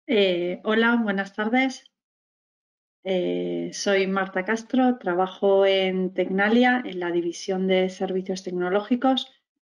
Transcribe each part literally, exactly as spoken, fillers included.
Eh, hola, buenas tardes. Eh, soy Marta Castro, trabajo en Tecnalia, en la división de servicios tecnológicos,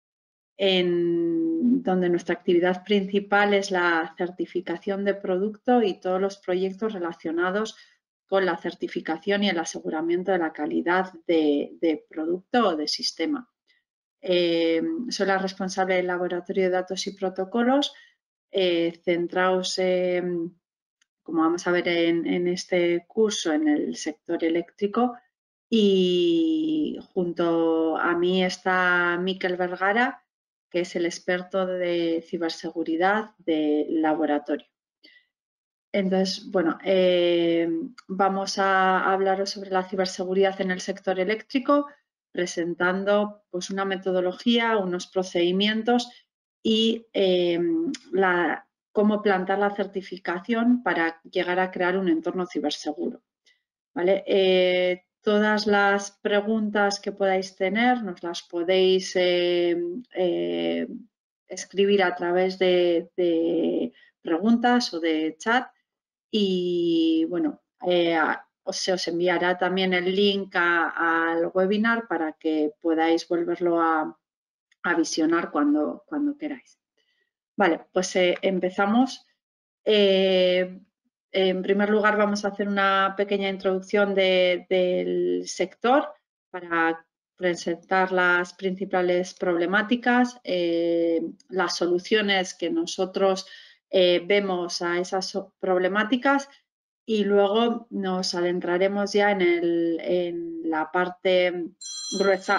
en donde nuestra actividad principal es la certificación de producto y todos los proyectos relacionados con la certificación y el aseguramiento de la calidad de, de producto o de sistema. Eh, soy la responsable del laboratorio de datos y protocolos, eh, centrados en como vamos a ver en, en este curso, en el sector eléctrico. Y junto a mí está Miquel Vergara, que es el experto de ciberseguridad del laboratorio. Entonces, bueno, eh, vamos a hablaros sobre la ciberseguridad en el sector eléctrico, presentando pues, una metodología, unos procedimientos y eh, la, cómo plantar la certificación para llegar a crear un entorno ciberseguro. ¿Vale? Eh, todas las preguntas que podáis tener nos las podéis eh, eh, escribir a través de, de preguntas o de chat y bueno, eh, se os enviará también el link a, al webinar para que podáis volverlo a, a visionar cuando, cuando queráis. Vale, pues eh, empezamos. Eh, en primer lugar, vamos a hacer una pequeña introducción de, del sector para presentar las principales problemáticas, eh, las soluciones que nosotros eh, vemos a esas problemáticas y luego nos adentraremos ya en, el, en la parte gruesa,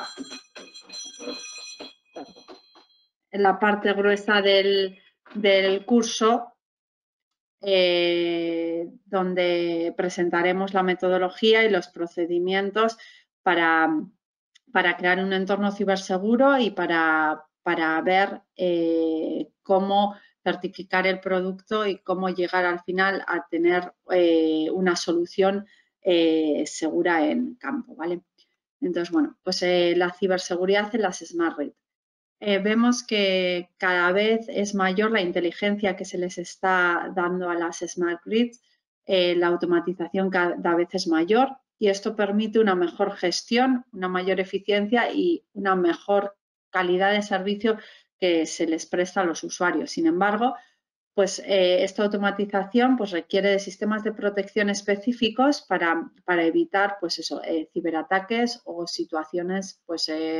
en la parte gruesa del, del curso, eh, donde presentaremos la metodología y los procedimientos para, para crear un entorno ciberseguro y para, para ver eh, cómo certificar el producto y cómo llegar al final a tener eh, una solución eh, segura en campo, ¿vale? Entonces, bueno, pues eh, la ciberseguridad en las Smart Grid. Eh, vemos que cada vez es mayor la inteligencia que se les está dando a las smart grids, eh, la automatización cada vez es mayor y esto permite una mejor gestión, una mayor eficiencia y una mejor calidad de servicio que se les presta a los usuarios. Sin embargo, pues eh, esta automatización pues, requiere de sistemas de protección específicos para, para evitar pues eso, eh, ciberataques o situaciones pues, eh,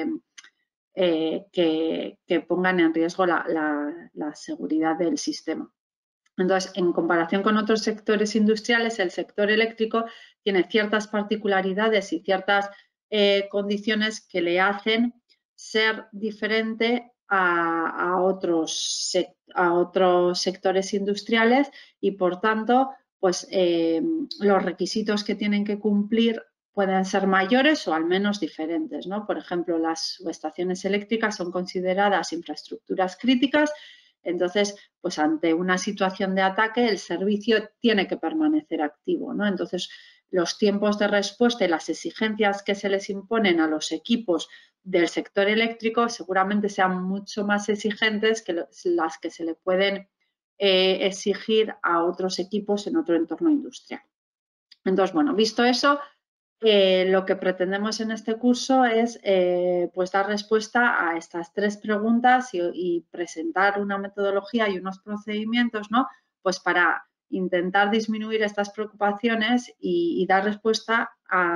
eh, que, que, pongan en riesgo la, la, la seguridad del sistema. Entonces, en comparación con otros sectores industriales, el sector eléctrico tiene ciertas particularidades y ciertas eh, condiciones que le hacen ser diferente a, a, otros, a otros sectores industriales y, por tanto, pues eh, los requisitos que tienen que cumplir pueden ser mayores o al menos diferentes, ¿no? Por ejemplo, las subestaciones eléctricas son consideradas infraestructuras críticas. Entonces, pues ante una situación de ataque, el servicio tiene que permanecer activo, ¿no? Entonces, los tiempos de respuesta y las exigencias que se les imponen a los equipos del sector eléctrico seguramente sean mucho más exigentes que las que se le pueden eh, exigir a otros equipos en otro entorno industrial. Entonces, bueno, visto eso, eh, lo que pretendemos en este curso es eh, pues dar respuesta a estas tres preguntas y, y, presentar una metodología y unos procedimientos, ¿no? Pues para intentar disminuir estas preocupaciones y, y dar respuesta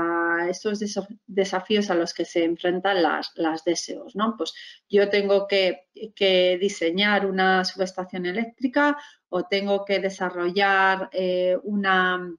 a estos desafíos a los que se enfrentan las, las D S Os, ¿no? Pues yo tengo que, que diseñar una subestación eléctrica o tengo que desarrollar eh, una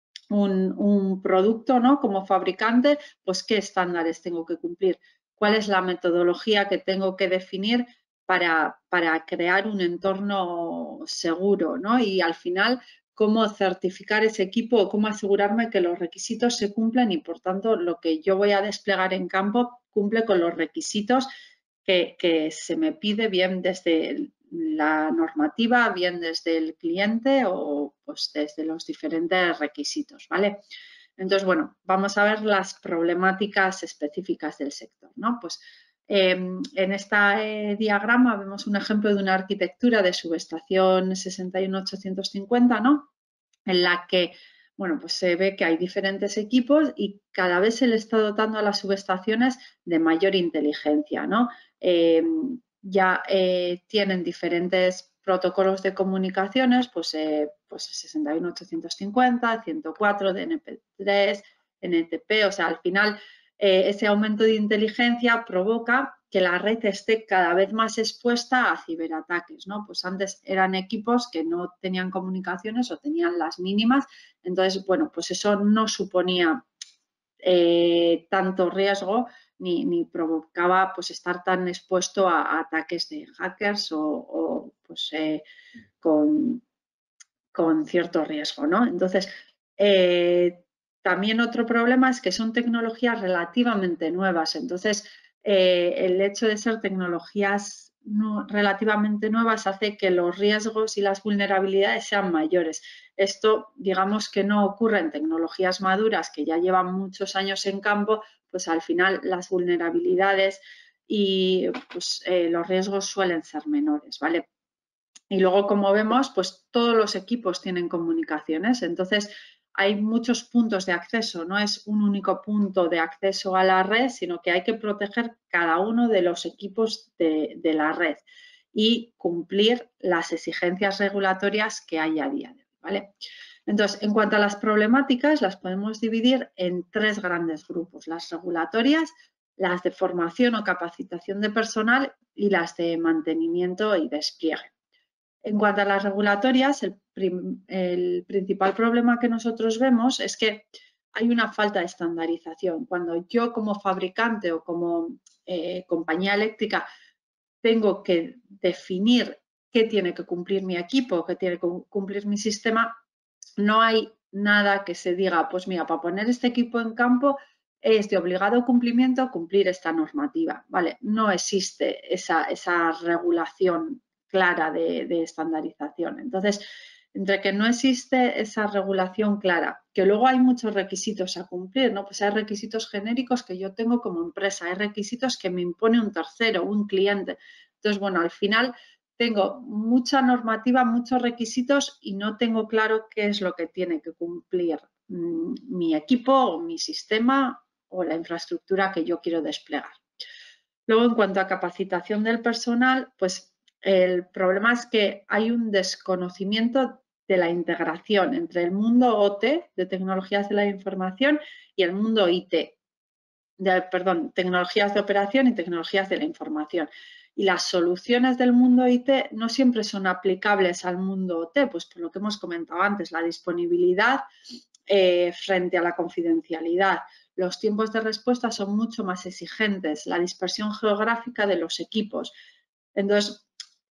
un, un producto, ¿no? Como fabricante, pues qué estándares tengo que cumplir, cuál es la metodología que tengo que definir para, para crear un entorno seguro, ¿no? Y al final, cómo certificar ese equipo o cómo asegurarme que los requisitos se cumplen y, por tanto, lo que yo voy a desplegar en campo cumple con los requisitos que, que se me pide bien desde la normativa, bien desde el cliente o pues desde los diferentes requisitos, ¿vale? Entonces, bueno, vamos a ver las problemáticas específicas del sector, ¿no? Pues Eh, en este diagrama vemos un ejemplo de una arquitectura de subestación sesenta y uno ochocientos cincuenta, ¿no? En la que, bueno, pues se ve que hay diferentes equipos y cada vez se le está dotando a las subestaciones de mayor inteligencia, ¿no? Eh, ya eh, tienen diferentes protocolos de comunicaciones, pues, eh, pues sesenta y uno ochocientos cincuenta, ciento cuatro, D N P tres, N T P, o sea, al final eh, ese aumento de inteligencia provoca que la red esté cada vez más expuesta a ciberataques, ¿no? Pues antes eran equipos que no tenían comunicaciones o tenían las mínimas, entonces, bueno, pues eso no suponía eh, tanto riesgo ni, ni, provocaba pues estar tan expuesto a, a ataques de hackers o, o pues eh, con, con cierto riesgo, ¿no? Entonces, eh, también otro problema es que son tecnologías relativamente nuevas, entonces eh, el hecho de ser tecnologías no, relativamente nuevas hace que los riesgos y las vulnerabilidades sean mayores. Esto, digamos que no ocurre en tecnologías maduras que ya llevan muchos años en campo, pues al final las vulnerabilidades y pues, eh, los riesgos suelen ser menores, ¿vale? Y luego, como vemos, pues todos los equipos tienen comunicaciones, entonces hay muchos puntos de acceso, no es un único punto de acceso a la red, sino que hay que proteger cada uno de los equipos de, de la red y cumplir las exigencias regulatorias que hay a día de hoy, ¿vale? Entonces, en cuanto a las problemáticas, las podemos dividir en tres grandes grupos, las regulatorias, las de formación o capacitación de personal y las de mantenimiento y despliegue. En cuanto a las regulatorias, el, prim, el, principal problema que nosotros vemos es que hay una falta de estandarización. Cuando yo como fabricante o como eh, compañía eléctrica tengo que definir qué tiene que cumplir mi equipo, qué tiene que cumplir mi sistema, no hay nada que se diga, pues mira, para poner este equipo en campo es de obligado cumplimiento cumplir esta normativa, ¿vale? No existe esa, esa regulación clara de, de estandarización. Entonces, entre que no existe esa regulación clara, que luego hay muchos requisitos a cumplir, ¿no? Pues hay requisitos genéricos que yo tengo como empresa, hay requisitos que me impone un tercero, un cliente. Entonces, bueno, al final tengo mucha normativa, muchos requisitos y no tengo claro qué es lo que tiene que cumplir mmm, mi equipo o mi sistema o la infraestructura que yo quiero desplegar. Luego, en cuanto a capacitación del personal, pues el problema es que hay un desconocimiento de la integración entre el mundo O T, de tecnologías de la información, y el mundo I T, de, perdón, tecnologías de operación y tecnologías de la información. Y las soluciones del mundo I T no siempre son aplicables al mundo O T, pues por lo que hemos comentado antes, la disponibilidad eh, frente a la confidencialidad. Los tiempos de respuesta son mucho más exigentes, la dispersión geográfica de los equipos. Entonces,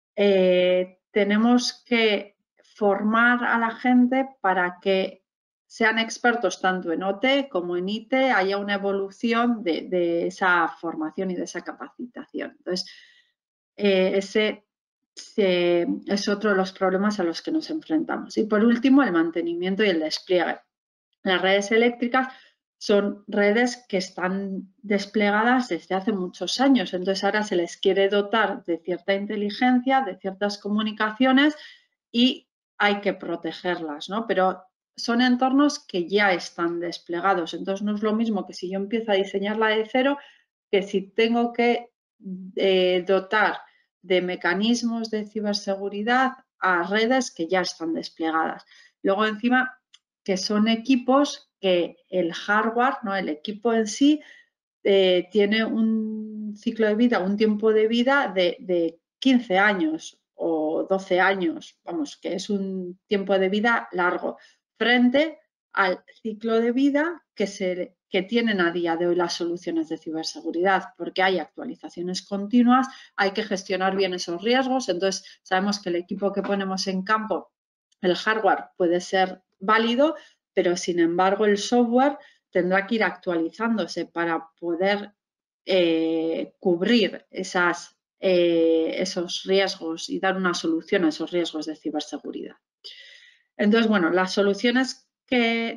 eh, tenemos que formar a la gente para que sean expertos tanto en O T como en I T, haya una evolución de, de esa formación y de esa capacitación. Entonces, eh, ese se, es otro de los problemas a los que nos enfrentamos. Y por último, el mantenimiento y el despliegue. Las redes eléctricas son redes que están desplegadas desde hace muchos años, entonces ahora se les quiere dotar de cierta inteligencia, de ciertas comunicaciones y hay que protegerlas, ¿no? Pero son entornos que ya están desplegados, entonces no es lo mismo que si yo empiezo a diseñarla de cero, que si tengo que eh, dotar de mecanismos de ciberseguridad a redes que ya están desplegadas. Luego encima que son equipos que el hardware, ¿no? El equipo en sí eh, tiene un ciclo de vida, un tiempo de vida de, de quince años o doce años, vamos, que es un tiempo de vida largo, frente al ciclo de vida que, se, que tienen a día de hoy las soluciones de ciberseguridad, porque hay actualizaciones continuas, hay que gestionar bien esos riesgos, entonces sabemos que el equipo que ponemos en campo, el hardware puede ser válido, pero sin embargo el software tendrá que ir actualizándose para poder eh, cubrir esas, eh, esos riesgos y dar una solución a esos riesgos de ciberseguridad. Entonces, bueno, las soluciones que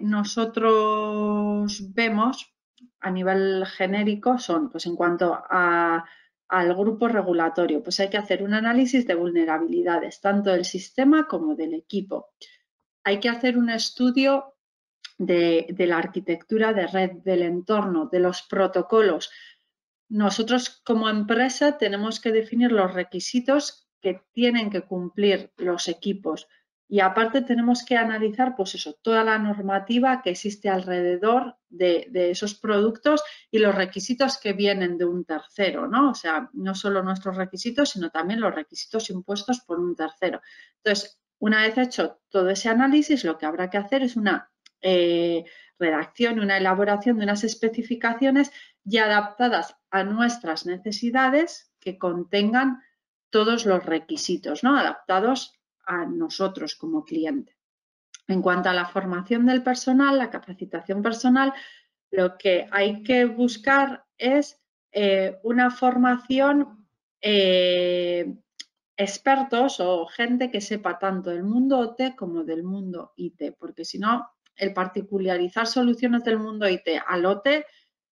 nosotros vemos a nivel genérico son, pues en cuanto a al grupo regulatorio? Pues hay que hacer un análisis de vulnerabilidades, tanto del sistema como del equipo. Hay que hacer un estudio de, de la arquitectura de red, del entorno, de los protocolos. Nosotros como empresa tenemos que definir los requisitos que tienen que cumplir los equipos y aparte tenemos que analizar pues eso, toda la normativa que existe alrededor de, de esos productos y los requisitos que vienen de un tercero, ¿no? O sea, no solo nuestros requisitos, sino también los requisitos impuestos por un tercero. Entonces, una vez hecho todo ese análisis, lo que habrá que hacer es una eh, redacción, una elaboración de unas especificaciones ya adaptadas a nuestras necesidades que contengan todos los requisitos, ¿no? Adaptados a nosotros como cliente. En cuanto a la formación del personal, la capacitación personal, lo que hay que buscar es eh, una formación eh, expertos o gente que sepa tanto del mundo O T como del mundo I T, porque si no, el particularizar soluciones del mundo I T al O T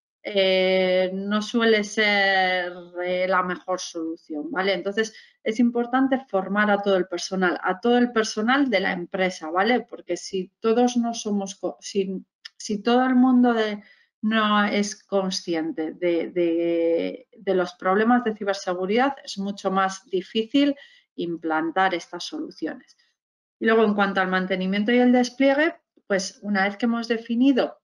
eh, no suele ser eh, la mejor solución, ¿vale? Entonces, es importante formar a todo el personal, a todo el personal de la empresa, ¿vale? Porque si todos no somos, si, si todo el mundo de, no es consciente de, de, de los problemas de ciberseguridad, es mucho más difícil implantar estas soluciones. Y luego, en cuanto al mantenimiento y el despliegue, pues una vez que hemos definido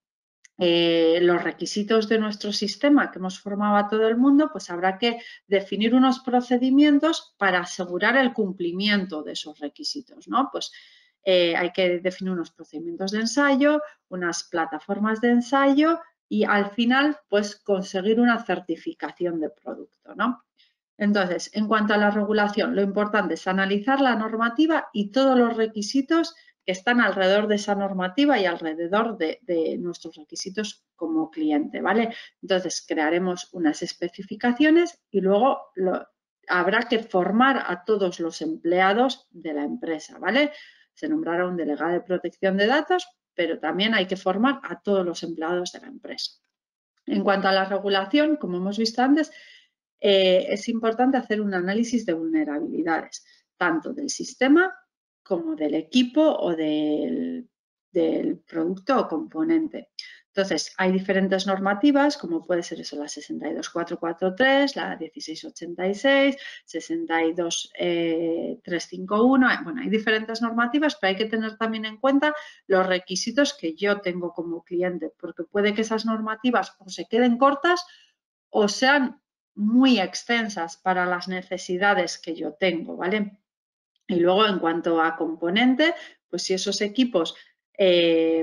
eh, los requisitos de nuestro sistema que hemos formado a todo el mundo, pues habrá que definir unos procedimientos para asegurar el cumplimiento de esos requisitos, ¿no? Pues eh, hay que definir unos procedimientos de ensayo, unas plataformas de ensayo y al final, pues conseguir una certificación de producto, ¿no? Entonces, en cuanto a la regulación, lo importante es analizar la normativa y todos los requisitos que están alrededor de esa normativa y alrededor de, de nuestros requisitos como cliente, ¿vale? Entonces, crearemos unas especificaciones y luego lo, habrá que formar a todos los empleados de la empresa, ¿vale? Se nombrará un delegado de protección de datos, pero también hay que formar a todos los empleados de la empresa. En cuanto a la regulación, como hemos visto antes, eh, es importante hacer un análisis de vulnerabilidades, tanto del sistema como del equipo o del, del producto o componente. Entonces, hay diferentes normativas, como puede ser eso, la sesenta y dos mil cuatrocientos cuarenta y tres, la dieciséis ochenta y seis, sesenta y dos mil trescientos cincuenta y uno. Bueno, hay diferentes normativas, pero hay que tener también en cuenta los requisitos que yo tengo como cliente, porque puede que esas normativas o se queden cortas o sean muy extensas para las necesidades que yo tengo, ¿vale? Y luego, en cuanto a componente, pues si esos equipos eh,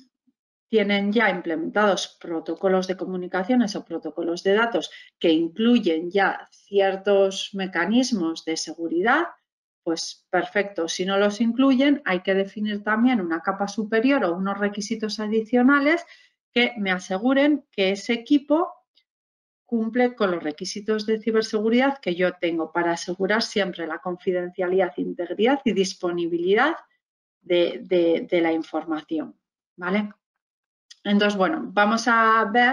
tienen ya implementados protocolos de comunicaciones o protocolos de datos que incluyen ya ciertos mecanismos de seguridad, pues perfecto. Si no los incluyen, hay que definir también una capa superior o unos requisitos adicionales que me aseguren que ese equipo cumple con los requisitos de ciberseguridad que yo tengo para asegurar siempre la confidencialidad, integridad y disponibilidad de, de, de la información, ¿vale? Entonces, bueno, vamos a ver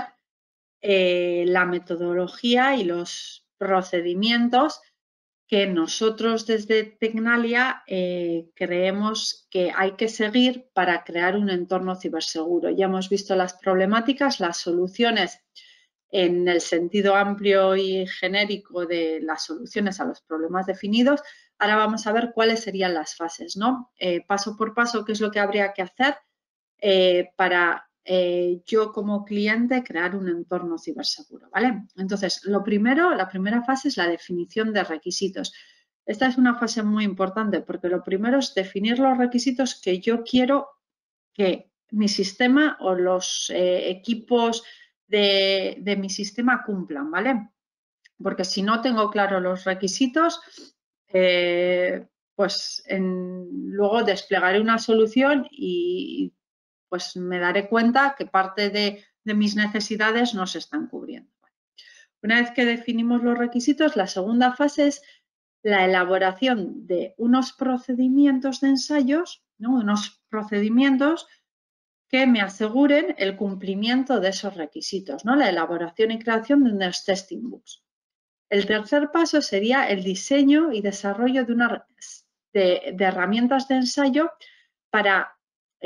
eh, la metodología y los procedimientos que nosotros desde Tecnalia eh, creemos que hay que seguir para crear un entorno ciberseguro. Ya hemos visto las problemáticas, las soluciones en el sentido amplio y genérico de las soluciones a los problemas definidos. Ahora vamos a ver cuáles serían las fases, ¿no? Eh, paso por paso, qué es lo que habría que hacer eh, para eh, yo como cliente crear un entorno ciberseguro, ¿vale? Entonces, lo primero, la primera fase es la definición de requisitos. Esta es una fase muy importante porque lo primero es definir los requisitos que yo quiero que mi sistema o los eh, equipos de, de mi sistema cumplan, ¿vale? Porque si no tengo claro los requisitos, eh, pues en, luego desplegaré una solución y pues me daré cuenta que parte de, de mis necesidades no se están cubriendo. Una vez que definimos los requisitos, la segunda fase es la elaboración de unos procedimientos de ensayos, ¿no? Unos procedimientos que me aseguren el cumplimiento de esos requisitos, ¿no? La elaboración y creación de unos testing books. El tercer paso sería el diseño y desarrollo de, una, de, de herramientas de ensayo para,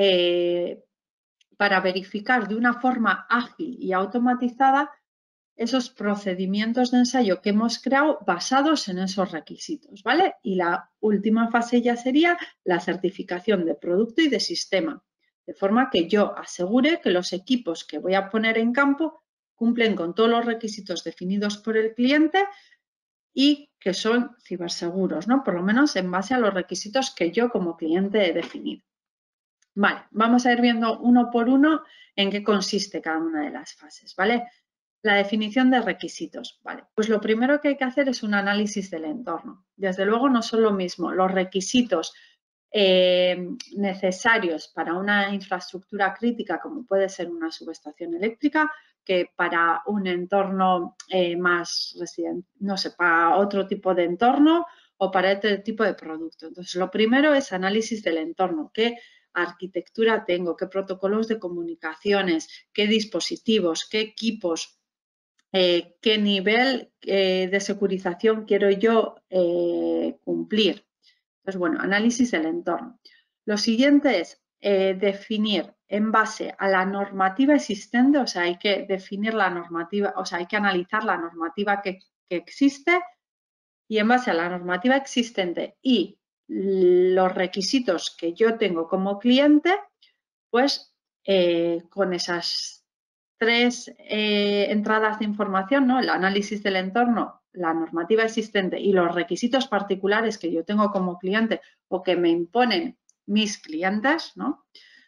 eh, para verificar de una forma ágil y automatizada esos procedimientos de ensayo que hemos creado basados en esos requisitos, ¿vale? Y la última fase ya sería la certificación de producto y de sistema, de forma que yo asegure que los equipos que voy a poner en campo cumplen con todos los requisitos definidos por el cliente y que son ciberseguros, ¿no? Por lo menos en base a los requisitos que yo como cliente he definido. Vale, vamos a ir viendo uno por uno en qué consiste cada una de las fases, ¿vale? La definición de requisitos. Vale, pues lo primero que hay que hacer es un análisis del entorno. Desde luego no son lo mismo los requisitos eh, necesarios para una infraestructura crítica como puede ser una subestación eléctrica que para un entorno eh, más residente, no sé, para otro tipo de entorno o para otro tipo de producto. Entonces, lo primero es análisis del entorno. ¿Qué arquitectura tengo? ¿Qué protocolos de comunicaciones? ¿Qué dispositivos? ¿Qué equipos? Eh, qué nivel eh, de securización quiero yo eh, cumplir. Entonces, bueno, análisis del entorno. Lo siguiente es eh, definir en base a la normativa existente, o sea, hay que definir la normativa, o sea, hay que analizar la normativa que, que existe y en base a la normativa existente y los requisitos que yo tengo como cliente, pues eh, con esas tres eh, entradas de información, ¿no? El análisis del entorno, la normativa existente y los requisitos particulares que yo tengo como cliente o que me imponen mis clientes, ¿no?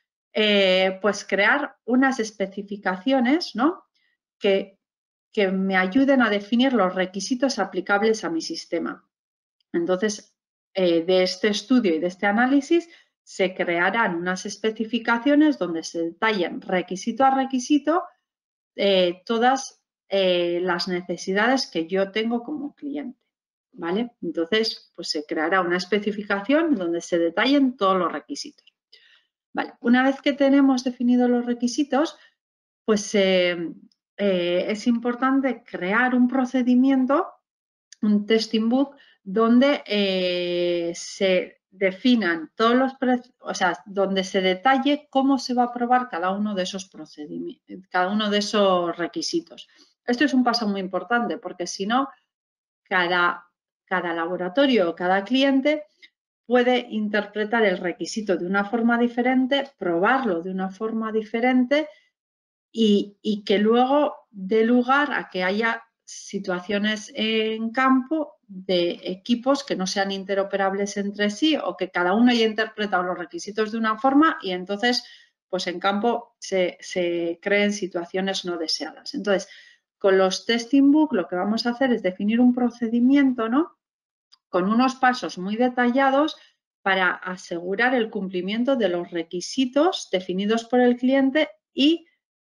Eh, pues crear unas especificaciones, ¿no? que, que me ayuden a definir los requisitos aplicables a mi sistema. Entonces, eh, de este estudio y de este análisis se crearán unas especificaciones donde se detallen requisito a requisito eh, todas eh, las necesidades que yo tengo como cliente, ¿vale? Entonces, pues se creará una especificación donde se detallen todos los requisitos. Vale, una vez que tenemos definidos los requisitos, pues eh, eh, es importante crear un procedimiento, un testing book, donde eh, se definan todos los, o sea, donde se detalle cómo se va a aprobar cada uno de esos procedimientos, cada uno de esos requisitos. Esto es un paso muy importante porque si no, cada, cada laboratorio o cada cliente puede interpretar el requisito de una forma diferente, probarlo de una forma diferente y, y que luego dé lugar a que haya situaciones en campo de equipos que no sean interoperables entre sí o que cada uno haya interpretado los requisitos de una forma y entonces pues en campo se, se creen situaciones no deseadas. Entonces, con los testing book lo que vamos a hacer es definir un procedimiento, ¿no? Con unos pasos muy detallados para asegurar el cumplimiento de los requisitos definidos por el cliente y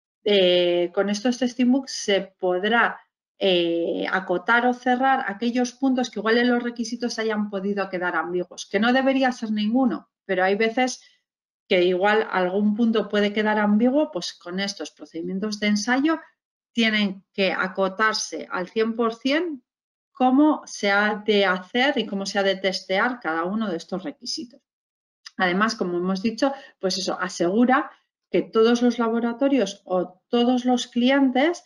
eh, con estos testing books se podrá eh, acotar o cerrar aquellos puntos que igual en los requisitos hayan podido quedar ambiguos, que no debería ser ninguno, pero hay veces que igual algún punto puede quedar ambiguo, pues con estos procedimientos de ensayo tienen que acotarse al cien por cien cómo se ha de hacer y cómo se ha de testear cada uno de estos requisitos. Además, como hemos dicho, pues eso asegura que todos los laboratorios o todos los clientes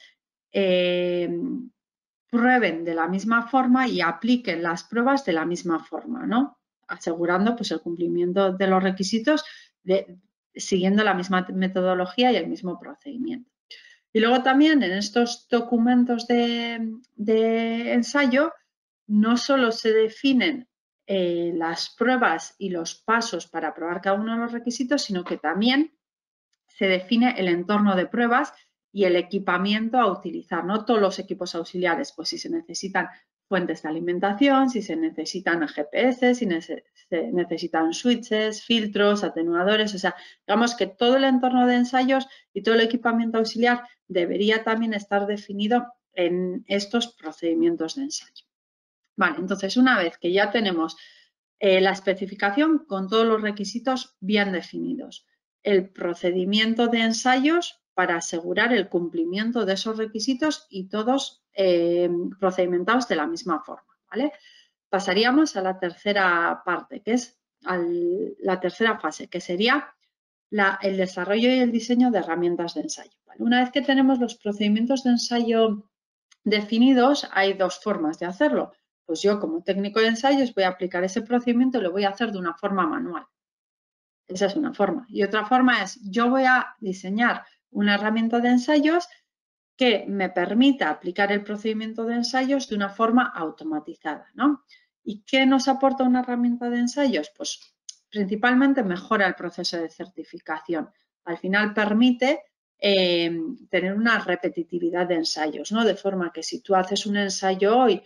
eh, prueben de la misma forma y apliquen las pruebas de la misma forma, ¿no? Asegurando pues, el cumplimiento de los requisitos de, siguiendo la misma metodología y el mismo procedimiento. Y luego también en estos documentos de, de ensayo no solo se definen eh, las pruebas y los pasos para aprobar cada uno de los requisitos, sino que también se define el entorno de pruebas y el equipamiento a utilizar, ¿no? Todos los equipos auxiliares, pues si se necesitan fuentes de alimentación, si se necesitan G P S, si se necesitan switches, filtros, atenuadores, o sea, digamos que todo el entorno de ensayos y todo el equipamiento auxiliar debería también estar definido en estos procedimientos de ensayo. Vale, entonces una vez que ya tenemos eh, la especificación con todos los requisitos bien definidos, el procedimiento de ensayos para asegurar el cumplimiento de esos requisitos y todos eh, procedimentados de la misma forma, ¿vale? Pasaríamos a la tercera parte, que es al, la tercera fase, que sería la, el desarrollo y el diseño de herramientas de ensayo, ¿vale? Una vez que tenemos los procedimientos de ensayo definidos, hay dos formas de hacerlo. Pues yo, como técnico de ensayos, voy a aplicar ese procedimiento y lo voy a hacer de una forma manual. Esa es una forma. Y otra forma es, yo voy a diseñar una herramienta de ensayos que me permita aplicar el procedimiento de ensayos de una forma automatizada, ¿no? ¿Y qué nos aporta una herramienta de ensayos? Pues principalmente mejora el proceso de certificación. Al final permite eh, tener una repetitividad de ensayos, ¿no? De forma que si tú haces un ensayo hoy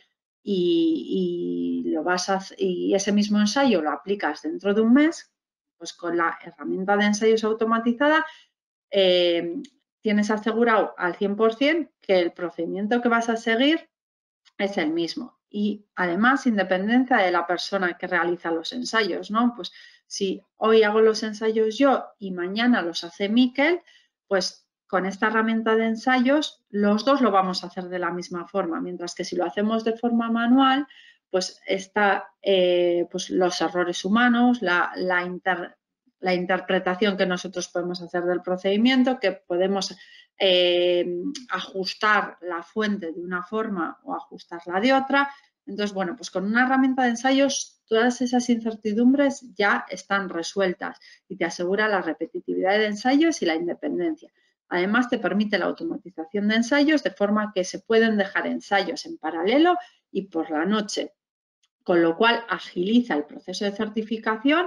y, y, lo vas a, y ese mismo ensayo lo aplicas dentro de un mes, pues con la herramienta de ensayos automatizada eh, tienes asegurado al cien por cien que el procedimiento que vas a seguir es el mismo. Y además, independencia de la persona que realiza los ensayos, ¿no? Pues si hoy hago los ensayos yo y mañana los hace Miquel, pues con esta herramienta de ensayos los dos lo vamos a hacer de la misma forma, mientras que si lo hacemos de forma manual, pues está eh, pues los errores humanos, la, la, inter, la interpretación que nosotros podemos hacer del procedimiento, que podemos eh, ajustar la fuente de una forma o ajustarla de otra. Entonces, bueno, pues con una herramienta de ensayos todas esas incertidumbres ya están resueltas y te asegura la repetitividad de ensayos y la independencia. Además, te permite la automatización de ensayos de forma que se pueden dejar ensayos en paralelo y por la noche, con lo cual agiliza el proceso de certificación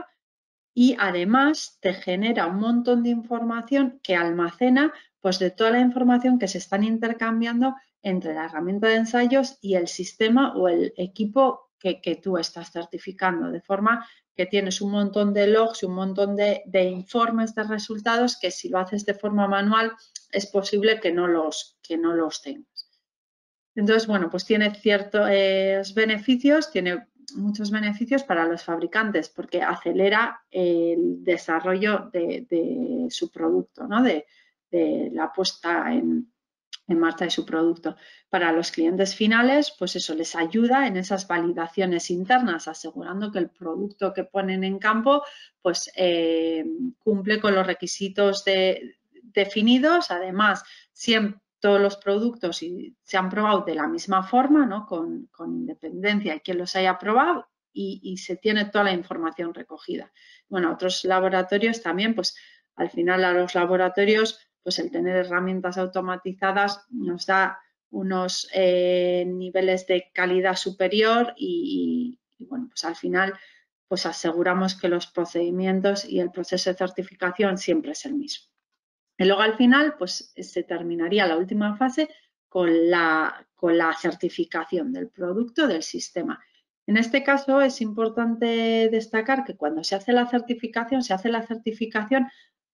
y además te genera un montón de información que almacena pues de toda la información que se están intercambiando entre la herramienta de ensayos y el sistema o el equipo que, que tú estás certificando, de forma que tienes un montón de logs y un montón de, de informes de resultados que si lo haces de forma manual es posible que no los, que no los tengas. Entonces, bueno, pues tiene ciertos eh, beneficios, tiene muchos beneficios para los fabricantes porque acelera el desarrollo de, de su producto, ¿no? de, de la puesta en, en marcha de su producto. Para los clientes finales, pues eso les ayuda en esas validaciones internas, asegurando que el producto que ponen en campo pues eh, cumple con los requisitos de, definidos. Además, siempre todos los productos y se han probado de la misma forma, ¿no? con, con independencia de quien los haya probado y, y se tiene toda la información recogida. Bueno, otros laboratorios también, pues al final a los laboratorios, pues el tener herramientas automatizadas nos da unos eh, niveles de calidad superior y, y, y bueno, pues al final pues aseguramos que los procedimientos y el proceso de certificación siempre es el mismo. Y luego al final, pues se terminaría la última fase con la, con la certificación del producto, del sistema. En este caso es importante destacar que cuando se hace la certificación, se hace la certificación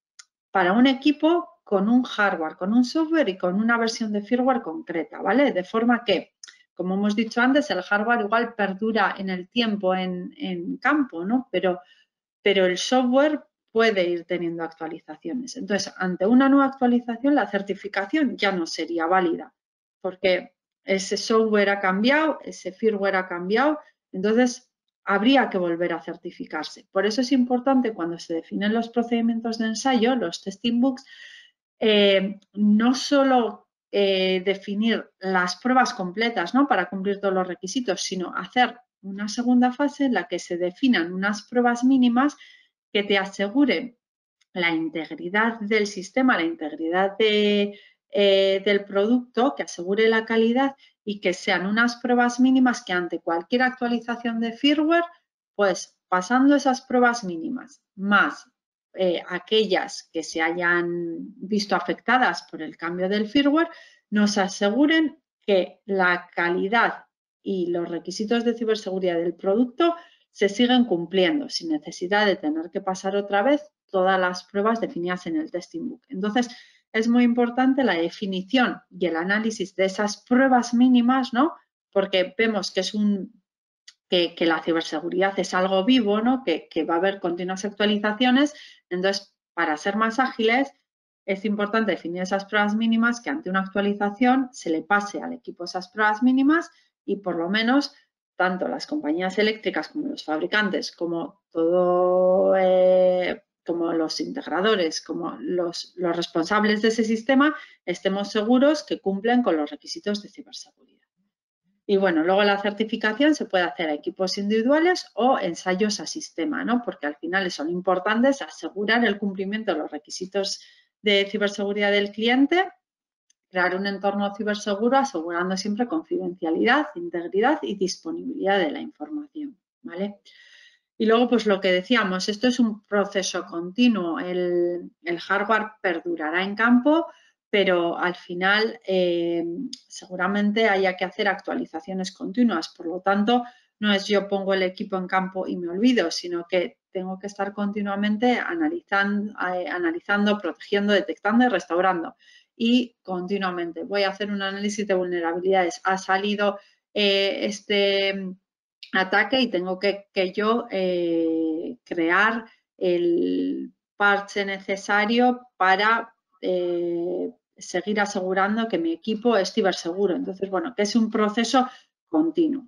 para un equipo con un hardware, con un software y con una versión de firmware concreta, ¿vale? De forma que, como hemos dicho antes, el hardware igual perdura en el tiempo en, en campo, ¿no? Pero, pero el software puede ir teniendo actualizaciones. Entonces, ante una nueva actualización, la certificación ya no sería válida, porque ese software ha cambiado, ese firmware ha cambiado, entonces habría que volver a certificarse. Por eso es importante cuando se definen los procedimientos de ensayo, los testing books, eh, no solo eh, definir las pruebas completas, ¿no? Para cumplir todos los requisitos, sino hacer una segunda fase en la que se definan unas pruebas mínimas que te aseguren la integridad del sistema, la integridad de, eh, del producto, que asegure la calidad y que sean unas pruebas mínimas que ante cualquier actualización de firmware, pues pasando esas pruebas mínimas más eh, aquellas que se hayan visto afectadas por el cambio del firmware, nos aseguren que la calidad y los requisitos de ciberseguridad del producto se siguen cumpliendo sin necesidad de tener que pasar otra vez todas las pruebas definidas en el testing book. Entonces, es muy importante la definición y el análisis de esas pruebas mínimas, ¿no? Porque vemos que es un que, que la ciberseguridad es algo vivo, ¿no? Que, que va a haber continuas actualizaciones. Entonces, para ser más ágiles, es importante definir esas pruebas mínimas, que ante una actualización se le pase al equipo esas pruebas mínimas y por lo menos tanto las compañías eléctricas como los fabricantes, como todo, eh, como los integradores, como los, los responsables de ese sistema, estemos seguros que cumplen con los requisitos de ciberseguridad. Y bueno, luego la certificación se puede hacer a equipos individuales o ensayos a sistema, ¿no? Porque al final son importantes asegurar el cumplimiento de los requisitos de ciberseguridad del cliente, crear un entorno ciberseguro asegurando siempre confidencialidad, integridad y disponibilidad de la información, ¿vale? Y luego, pues lo que decíamos, esto es un proceso continuo, el, el hardware perdurará en campo, pero al final eh, seguramente haya que hacer actualizaciones continuas. Por lo tanto, no es yo pongo el equipo en campo y me olvido, sino que tengo que estar continuamente analizando, eh, analizando, protegiendo, detectando y restaurando. Y continuamente voy a hacer un análisis de vulnerabilidades. Ha salido eh, este ataque y tengo que, que yo eh, crear el parche necesario para eh, seguir asegurando que mi equipo es ciberseguro. Entonces, bueno, que es un proceso continuo.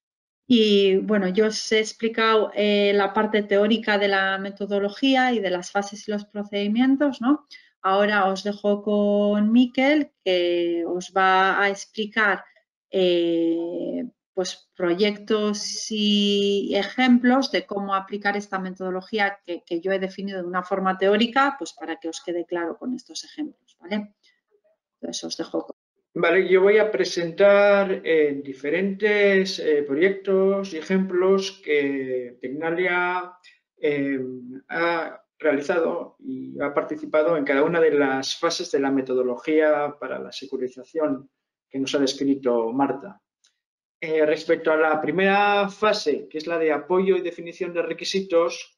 Y bueno, yo os he explicado eh, la parte teórica de la metodología y de las fases y los procedimientos, ¿no? Ahora os dejo con Miquel, que os va a explicar eh, pues, proyectos y ejemplos de cómo aplicar esta metodología que, que yo he definido de una forma teórica, pues para que os quede claro con estos ejemplos, ¿vale? Entonces os dejo con... Vale, yo voy a presentar eh, diferentes eh, proyectos y ejemplos que Tecnalia eh, ha realizado y ha participado en cada una de las fases de la metodología para la securización que nos ha descrito Marta. Eh, respecto a la primera fase, que es la de apoyo y definición de requisitos,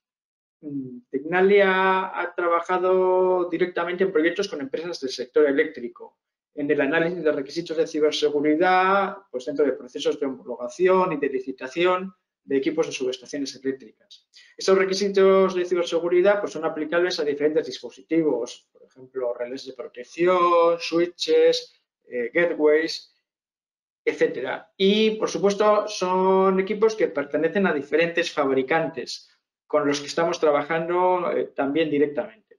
Tecnalia ha trabajado directamente en proyectos con empresas del sector eléctrico, en el análisis de requisitos de ciberseguridad, pues dentro de procesos de homologación y de licitación de equipos de subestaciones eléctricas. Estos requisitos de ciberseguridad pues, son aplicables a diferentes dispositivos, por ejemplo, relés de protección, switches, eh, gateways, etcétera. Y, por supuesto, son equipos que pertenecen a diferentes fabricantes, con los que estamos trabajando eh, también directamente.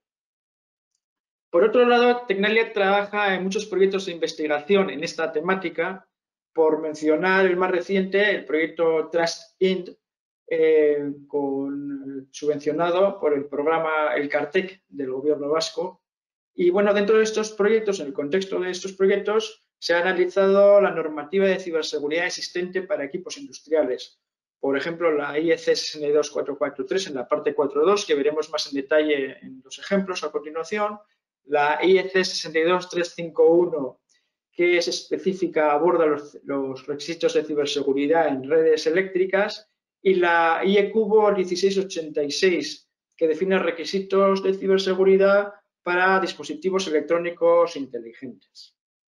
Por otro lado, Tecnalia trabaja en muchos proyectos de investigación en esta temática. Por mencionar el más reciente, el proyecto TrustInt, eh, con, subvencionado por el programa El Cartec del gobierno vasco. Y bueno, dentro de estos proyectos, en el contexto de estos proyectos, se ha analizado la normativa de ciberseguridad existente para equipos industriales. Por ejemplo, la I E C sesenta y dos mil cuatrocientos cuarenta y tres en la parte cuatro punto dos, que veremos más en detalle en los ejemplos a continuación. La I E C sesenta y dos mil trescientos cincuenta y uno, que es específica, aborda los, los requisitos de ciberseguridad en redes eléctricas. Y la I E Cubo dieciséis ochenta y seis, que define requisitos de ciberseguridad para dispositivos electrónicos inteligentes.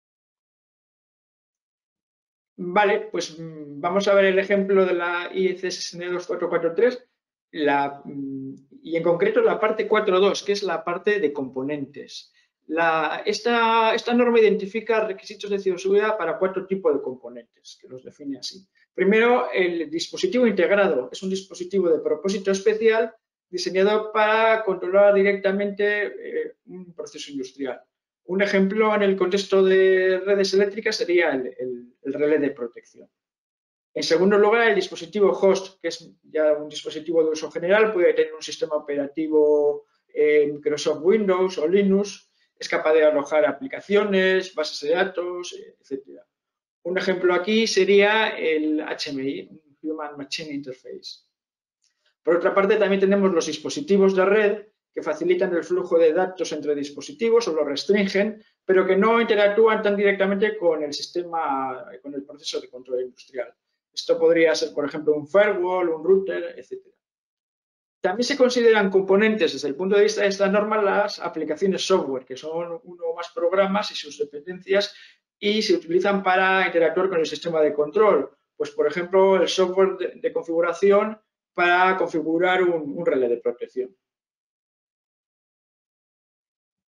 Vale, pues vamos a ver el ejemplo de la I E C sesenta y dos mil cuatrocientos cuarenta y tres la, y en concreto la parte cuatro punto dos, que es la parte de componentes. La, esta, esta norma identifica requisitos de ciberseguridad para cuatro tipos de componentes, que los define así. Primero, el dispositivo integrado. Es un dispositivo de propósito especial diseñado para controlar directamente eh, un proceso industrial. Un ejemplo en el contexto de redes eléctricas sería el, el, el relé de protección. En segundo lugar, el dispositivo host, que es ya un dispositivo de uso general, puede tener un sistema operativo en Microsoft Windows o Linux, es capaz de alojar aplicaciones, bases de datos, etcétera. Un ejemplo aquí sería el H M I, Human Machine Interface. Por otra parte, también tenemos los dispositivos de red que facilitan el flujo de datos entre dispositivos o lo restringen, pero que no interactúan tan directamente con el sistema, con el proceso de control industrial. Esto podría ser, por ejemplo, un firewall, un router, etcétera. También se consideran componentes desde el punto de vista de esta norma las aplicaciones software, que son uno o más programas y sus dependencias y se utilizan para interactuar con el sistema de control. Pues, por ejemplo, el software de, de configuración para configurar un, un relé de protección.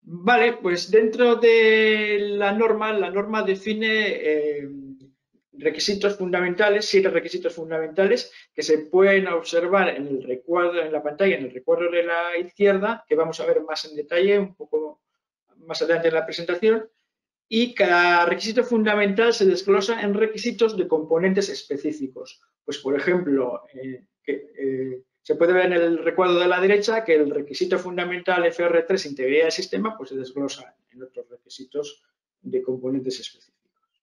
Vale, pues dentro de la norma, la norma define eh, requisitos fundamentales, siete requisitos fundamentales que se pueden observar en el recuadro, en la pantalla, en el recuadro de la izquierda, que vamos a ver más en detalle un poco más adelante en la presentación, y cada requisito fundamental se desglosa en requisitos de componentes específicos. Pues, por ejemplo, eh, que, eh, se puede ver en el recuadro de la derecha que el requisito fundamental F R tres, integridad del sistema, pues se desglosa en otros requisitos de componentes específicos.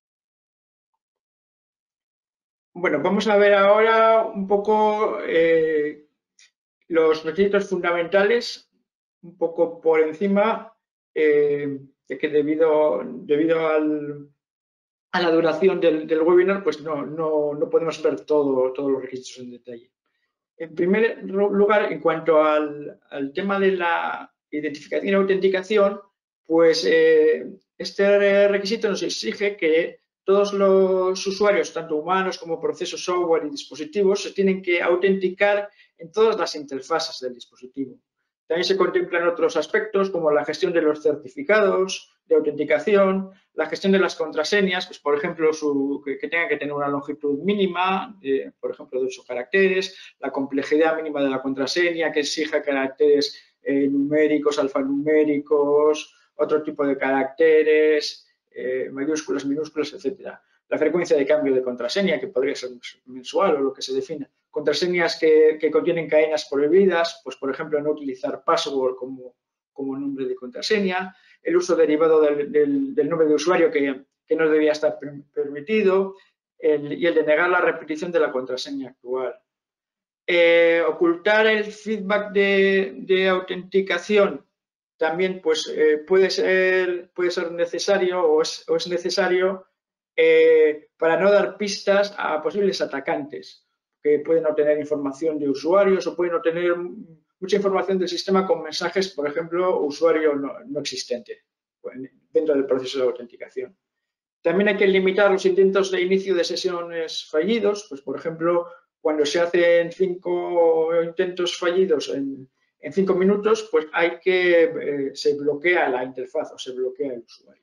Bueno, vamos a ver ahora un poco eh, los requisitos fundamentales, un poco por encima, eh, de que debido, debido al, a la duración del, del webinar, pues no, no, no, podemos ver todo, todos los requisitos en detalle. En primer lugar, en cuanto al, al tema de la identificación y autenticación, pues eh, este requisito nos exige que todos los usuarios, tanto humanos como procesos, software y dispositivos, se tienen que autenticar en todas las interfaces del dispositivo. También se contemplan otros aspectos como la gestión de los certificados de autenticación, la gestión de las contraseñas, pues por ejemplo, su, que, que tenga que tener una longitud mínima, eh, por ejemplo, de ocho caracteres, la complejidad mínima de la contraseña, que exija caracteres eh, numéricos, alfanuméricos, otro tipo de caracteres, eh, mayúsculas, minúsculas, etcétera. La frecuencia de cambio de contraseña, que podría ser mensual o lo que se defina. Contraseñas que, que contienen cadenas prohibidas, pues por ejemplo, no utilizar password como, como nombre de contraseña, el uso derivado del, del, del nombre de usuario que, que no debía estar permitido, el, y el de negar la repetición de la contraseña actual. Eh, ocultar el feedback de, de autenticación también pues, eh, puede, ser, puede ser necesario o es, o es necesario eh, para no dar pistas a posibles atacantes que pueden obtener información de usuarios o pueden obtener mucha información del sistema con mensajes, por ejemplo, usuario no, no existente dentro del proceso de autenticación. También hay que limitar los intentos de inicio de sesiones fallidos, pues por ejemplo, cuando se hacen cinco intentos fallidos en, en cinco minutos, pues hay que, eh, se bloquea la interfaz o se bloquea el usuario.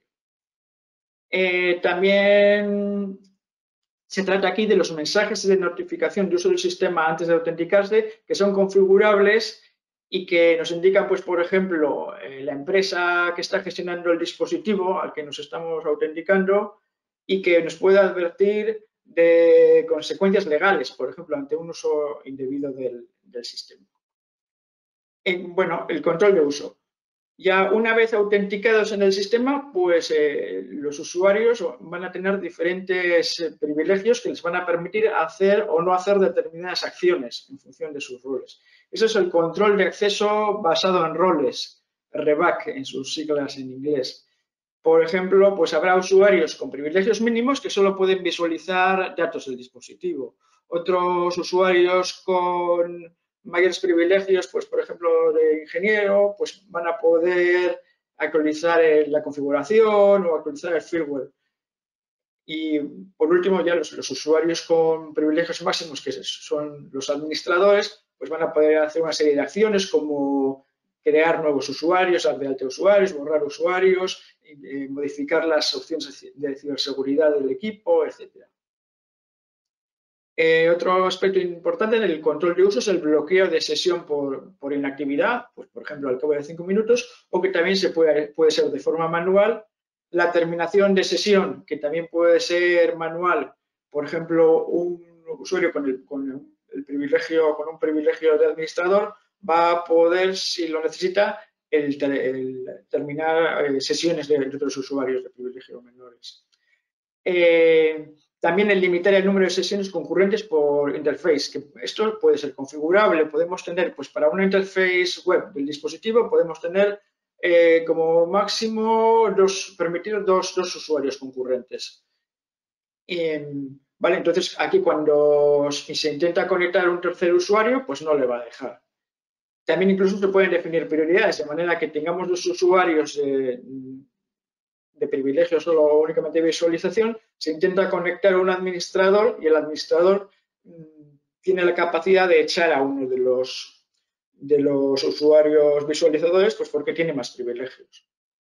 Eh, también se trata aquí de los mensajes de notificación de uso del sistema antes de autenticarse, que son configurables y que nos indican, pues, por ejemplo, eh, la empresa que está gestionando el dispositivo al que nos estamos autenticando y que nos puede advertir de consecuencias legales, por ejemplo, ante un uso indebido del, del sistema. En, bueno, el control de uso. Ya una vez autenticados en el sistema, pues eh, los usuarios van a tener diferentes eh, privilegios que les van a permitir hacer o no hacer determinadas acciones en función de sus roles. Eso es el control de acceso basado en roles, R B A C en sus siglas en inglés. Por ejemplo, pues habrá usuarios con privilegios mínimos que solo pueden visualizar datos del dispositivo. Otros usuarios con mayores privilegios, pues por ejemplo de ingeniero, pues van a poder actualizar la configuración o actualizar el firmware. Y por último, ya los, los usuarios con privilegios máximos, que son los administradores, pues van a poder hacer una serie de acciones como crear nuevos usuarios, dar de alta usuarios, borrar usuarios, eh, modificar las opciones de ciberseguridad del equipo, etcétera. Eh, otro aspecto importante en el control de uso es el bloqueo de sesión por, por inactividad, pues por ejemplo al cabo de cinco minutos, o que también se puede, puede ser de forma manual. La terminación de sesión, que también puede ser manual, por ejemplo, un usuario con el, con el privilegio, con un privilegio de administrador, va a poder, si lo necesita, el, el terminar eh, sesiones de, de otros usuarios de privilegio menores. Eh, también el limitar el número de sesiones concurrentes por interface, que esto puede ser configurable. Podemos tener, pues para una interface web del dispositivo, podemos tener eh, como máximo dos, permitir dos, dos usuarios concurrentes. Eh, vale, entonces aquí cuando se intenta conectar un tercer usuario, pues no le va a dejar. También incluso se pueden definir prioridades, de manera que tengamos dos usuarios eh, de privilegio solo únicamente de visualización, se intenta conectar a un administrador y el administrador mmm, tiene la capacidad de echar a uno de los, de los usuarios visualizadores, pues porque tiene más privilegios.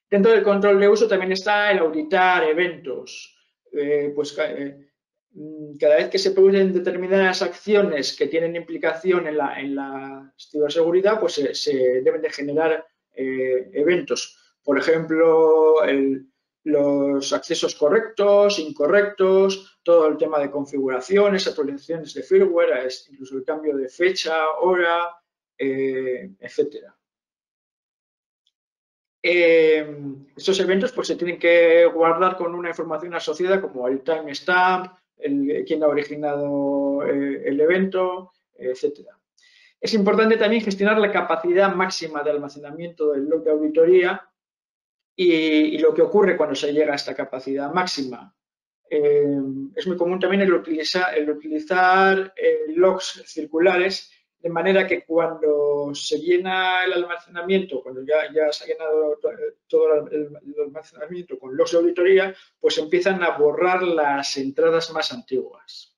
Dentro del control de uso también está el auditar eventos. Eh, pues eh, cada vez que se producen determinadas acciones que tienen implicación en la, en la ciberseguridad, pues se, se deben de generar eh, eventos. Por ejemplo, el, los accesos correctos, incorrectos, todo el tema de configuraciones, actualizaciones de firmware, incluso el cambio de fecha, hora, eh, etcétera. Eh, estos eventos pues, se tienen que guardar con una información asociada como el timestamp, el, quién ha originado eh, el evento, etcétera. Es importante también gestionar la capacidad máxima de almacenamiento del log de auditoría y, y lo que ocurre cuando se llega a esta capacidad máxima. Eh, es muy común también el utilizar, el utilizar eh, logs circulares, de manera que cuando se llena el almacenamiento, cuando ya, ya se ha llenado todo el, el almacenamiento con logs de auditoría, pues empiezan a borrar las entradas más antiguas.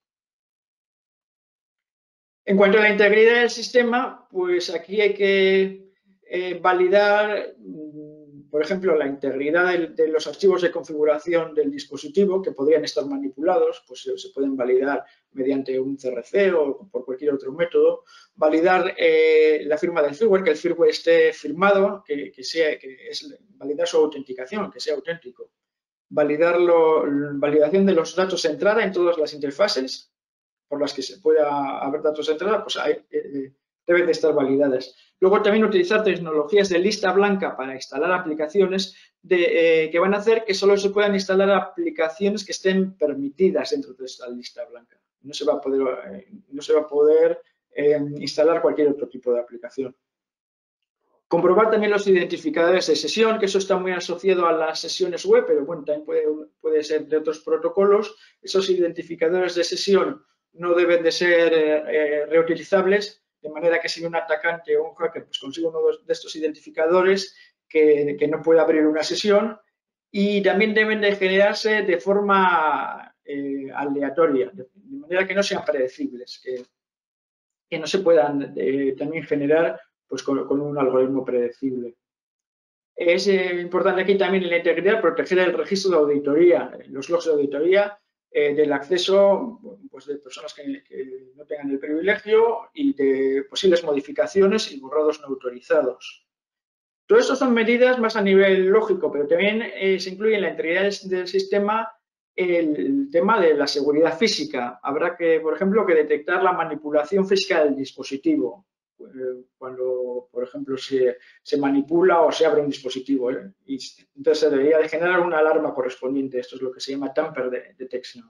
En cuanto a la integridad del sistema, pues aquí hay que eh, validar, por ejemplo, la integridad de, de los archivos de configuración del dispositivo que podrían estar manipulados, pues se, se pueden validar mediante un C R C o por cualquier otro método. Validar eh, la firma del firmware, que el firmware esté firmado, que, que sea, que es validar su autenticación, que sea auténtico. Validar lo, validación de los datos de entrada en todas las interfaces por las que se pueda haber datos de entrada, pues hay, eh, deben de estar validadas. Luego también utilizar tecnologías de lista blanca para instalar aplicaciones de, eh, que van a hacer que solo se puedan instalar aplicaciones que estén permitidas dentro de esta lista blanca. No se va a poder, eh, no se va a poder eh, instalar cualquier otro tipo de aplicación. Comprobar también los identificadores de sesión, que eso está muy asociado a las sesiones web, pero bueno, también puede, puede ser de otros protocolos. Esos identificadores de sesión no deben de ser eh, reutilizables, de manera que si un atacante o un hacker pues, consigue uno de estos identificadores que, que no puede abrir una sesión, y también deben de generarse de forma eh, aleatoria, de, de manera que no sean predecibles, que, que no se puedan eh, también generar pues, con, con un algoritmo predecible. Es eh, importante aquí también en la integridad proteger el registro de auditoría, los logs de auditoría, eh, del acceso pues, de personas que, que no tengan el privilegio y de posibles modificaciones y borrados no autorizados. Todo esto son medidas más a nivel lógico, pero también eh, se incluye en la integridad del, del sistema el tema de la seguridad física. Habrá que, por ejemplo, que detectar la manipulación física del dispositivo. Cuando, por ejemplo, se, se manipula o se abre un dispositivo. ¿eh? Y entonces se debería de generar una alarma correspondiente. Esto es lo que se llama tamper detection.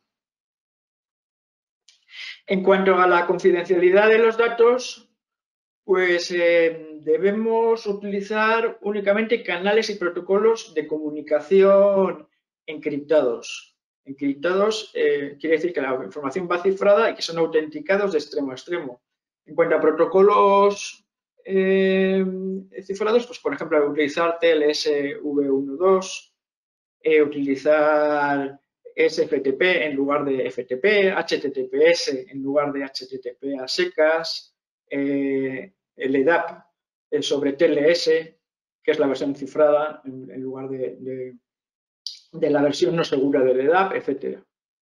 En cuanto a la confidencialidad de los datos, pues eh, debemos utilizar únicamente canales y protocolos de comunicación encriptados. Encriptados eh, quiere decir que la información va cifrada y que son autenticados de extremo a extremo. En cuanto a protocolos eh, cifrados, pues por ejemplo, utilizar T L S V uno dos, eh, utilizar S F T P en lugar de F T P, H T T P S en lugar de H T T P a secas, eh, el E D A P sobre T L S, que es la versión cifrada en, en lugar de, de, de la versión no segura del E D A P, etcétera.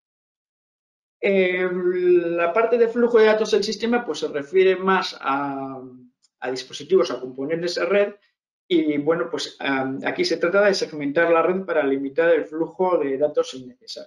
Eh, la parte de flujo de datos del sistema pues, se refiere más a, a dispositivos, a componentes de red, y bueno, pues um, aquí se trata de segmentar la red para limitar el flujo de datos innecesario.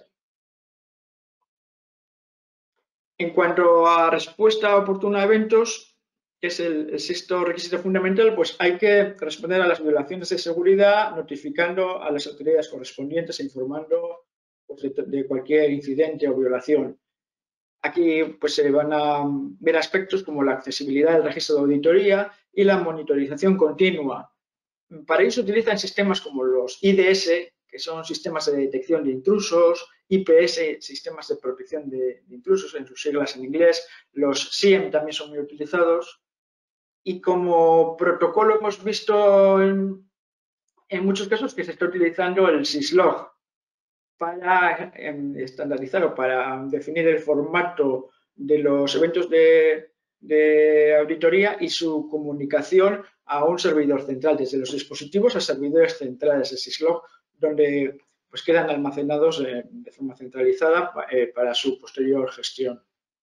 En cuanto a respuesta oportuna a eventos, que es el, el sexto requisito fundamental, pues hay que responder a las violaciones de seguridad notificando a las autoridades correspondientes e informando pues, de, de cualquier incidente o violación. Aquí pues, se van a ver aspectos como la accesibilidad del registro de auditoría y la monitorización continua. Para ello se utilizan sistemas como los I D S, que son sistemas de detección de intrusos, I P S, sistemas de protección de, de intrusos, en sus siglas en inglés, los S I E M también son muy utilizados. Y como protocolo hemos visto en, en muchos casos que se está utilizando el syslog para eh, estandarizar o para definir el formato de los eventos de, de auditoría y su comunicación a un servidor central, desde los dispositivos a servidores centrales, el syslog, donde pues, quedan almacenados eh, de forma centralizada eh, para su posterior gestión.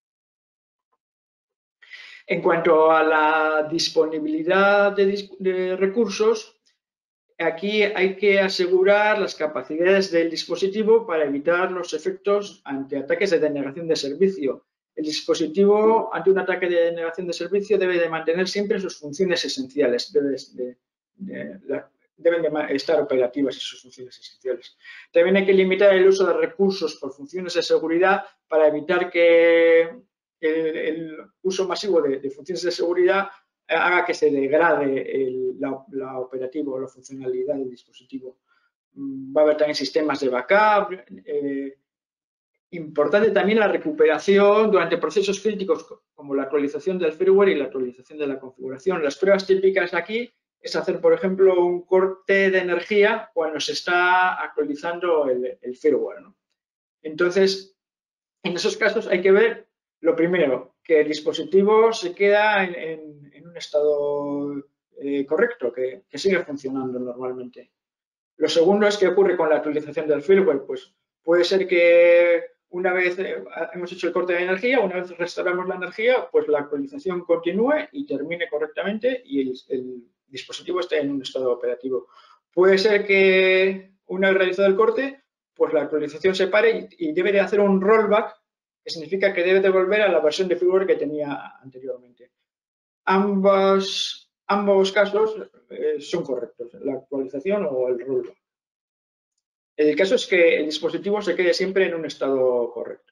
En cuanto a la disponibilidad de, de recursos, aquí hay que asegurar las capacidades del dispositivo para evitar los efectos ante ataques de denegación de servicio. El dispositivo, ante un ataque de denegación de servicio, debe de mantener siempre sus funciones esenciales, debe de, de, de, deben de estar operativas y sus funciones esenciales. También hay que limitar el uso de recursos por funciones de seguridad para evitar que el, el uso masivo de, de funciones de seguridad haga que se degrade el, la, la operativa o la funcionalidad del dispositivo. Va a haber también sistemas de backup. Eh, importante también la recuperación durante procesos críticos como la actualización del firmware y la actualización de la configuración. Las pruebas típicas aquí es hacer, por ejemplo, un corte de energía cuando se está actualizando el, el firmware, ¿no? Entonces, en esos casos hay que ver, lo primero, que el dispositivo se queda en, en, en un estado eh, correcto, que, que sigue funcionando normalmente. Lo segundo es qué ocurre con la actualización del firmware. Pues puede ser que una vez hemos hecho el corte de energía, una vez restauramos la energía, pues la actualización continúe y termine correctamente y el, el dispositivo esté en un estado operativo. Puede ser que una vez realizado el corte, pues la actualización se pare y, y debe de hacer un rollback, que significa que debe de volver a la versión de firmware que tenía anteriormente. Ambos, ambos casos eh, son correctos, la actualización o el rollback. El caso es que el dispositivo se quede siempre en un estado correcto.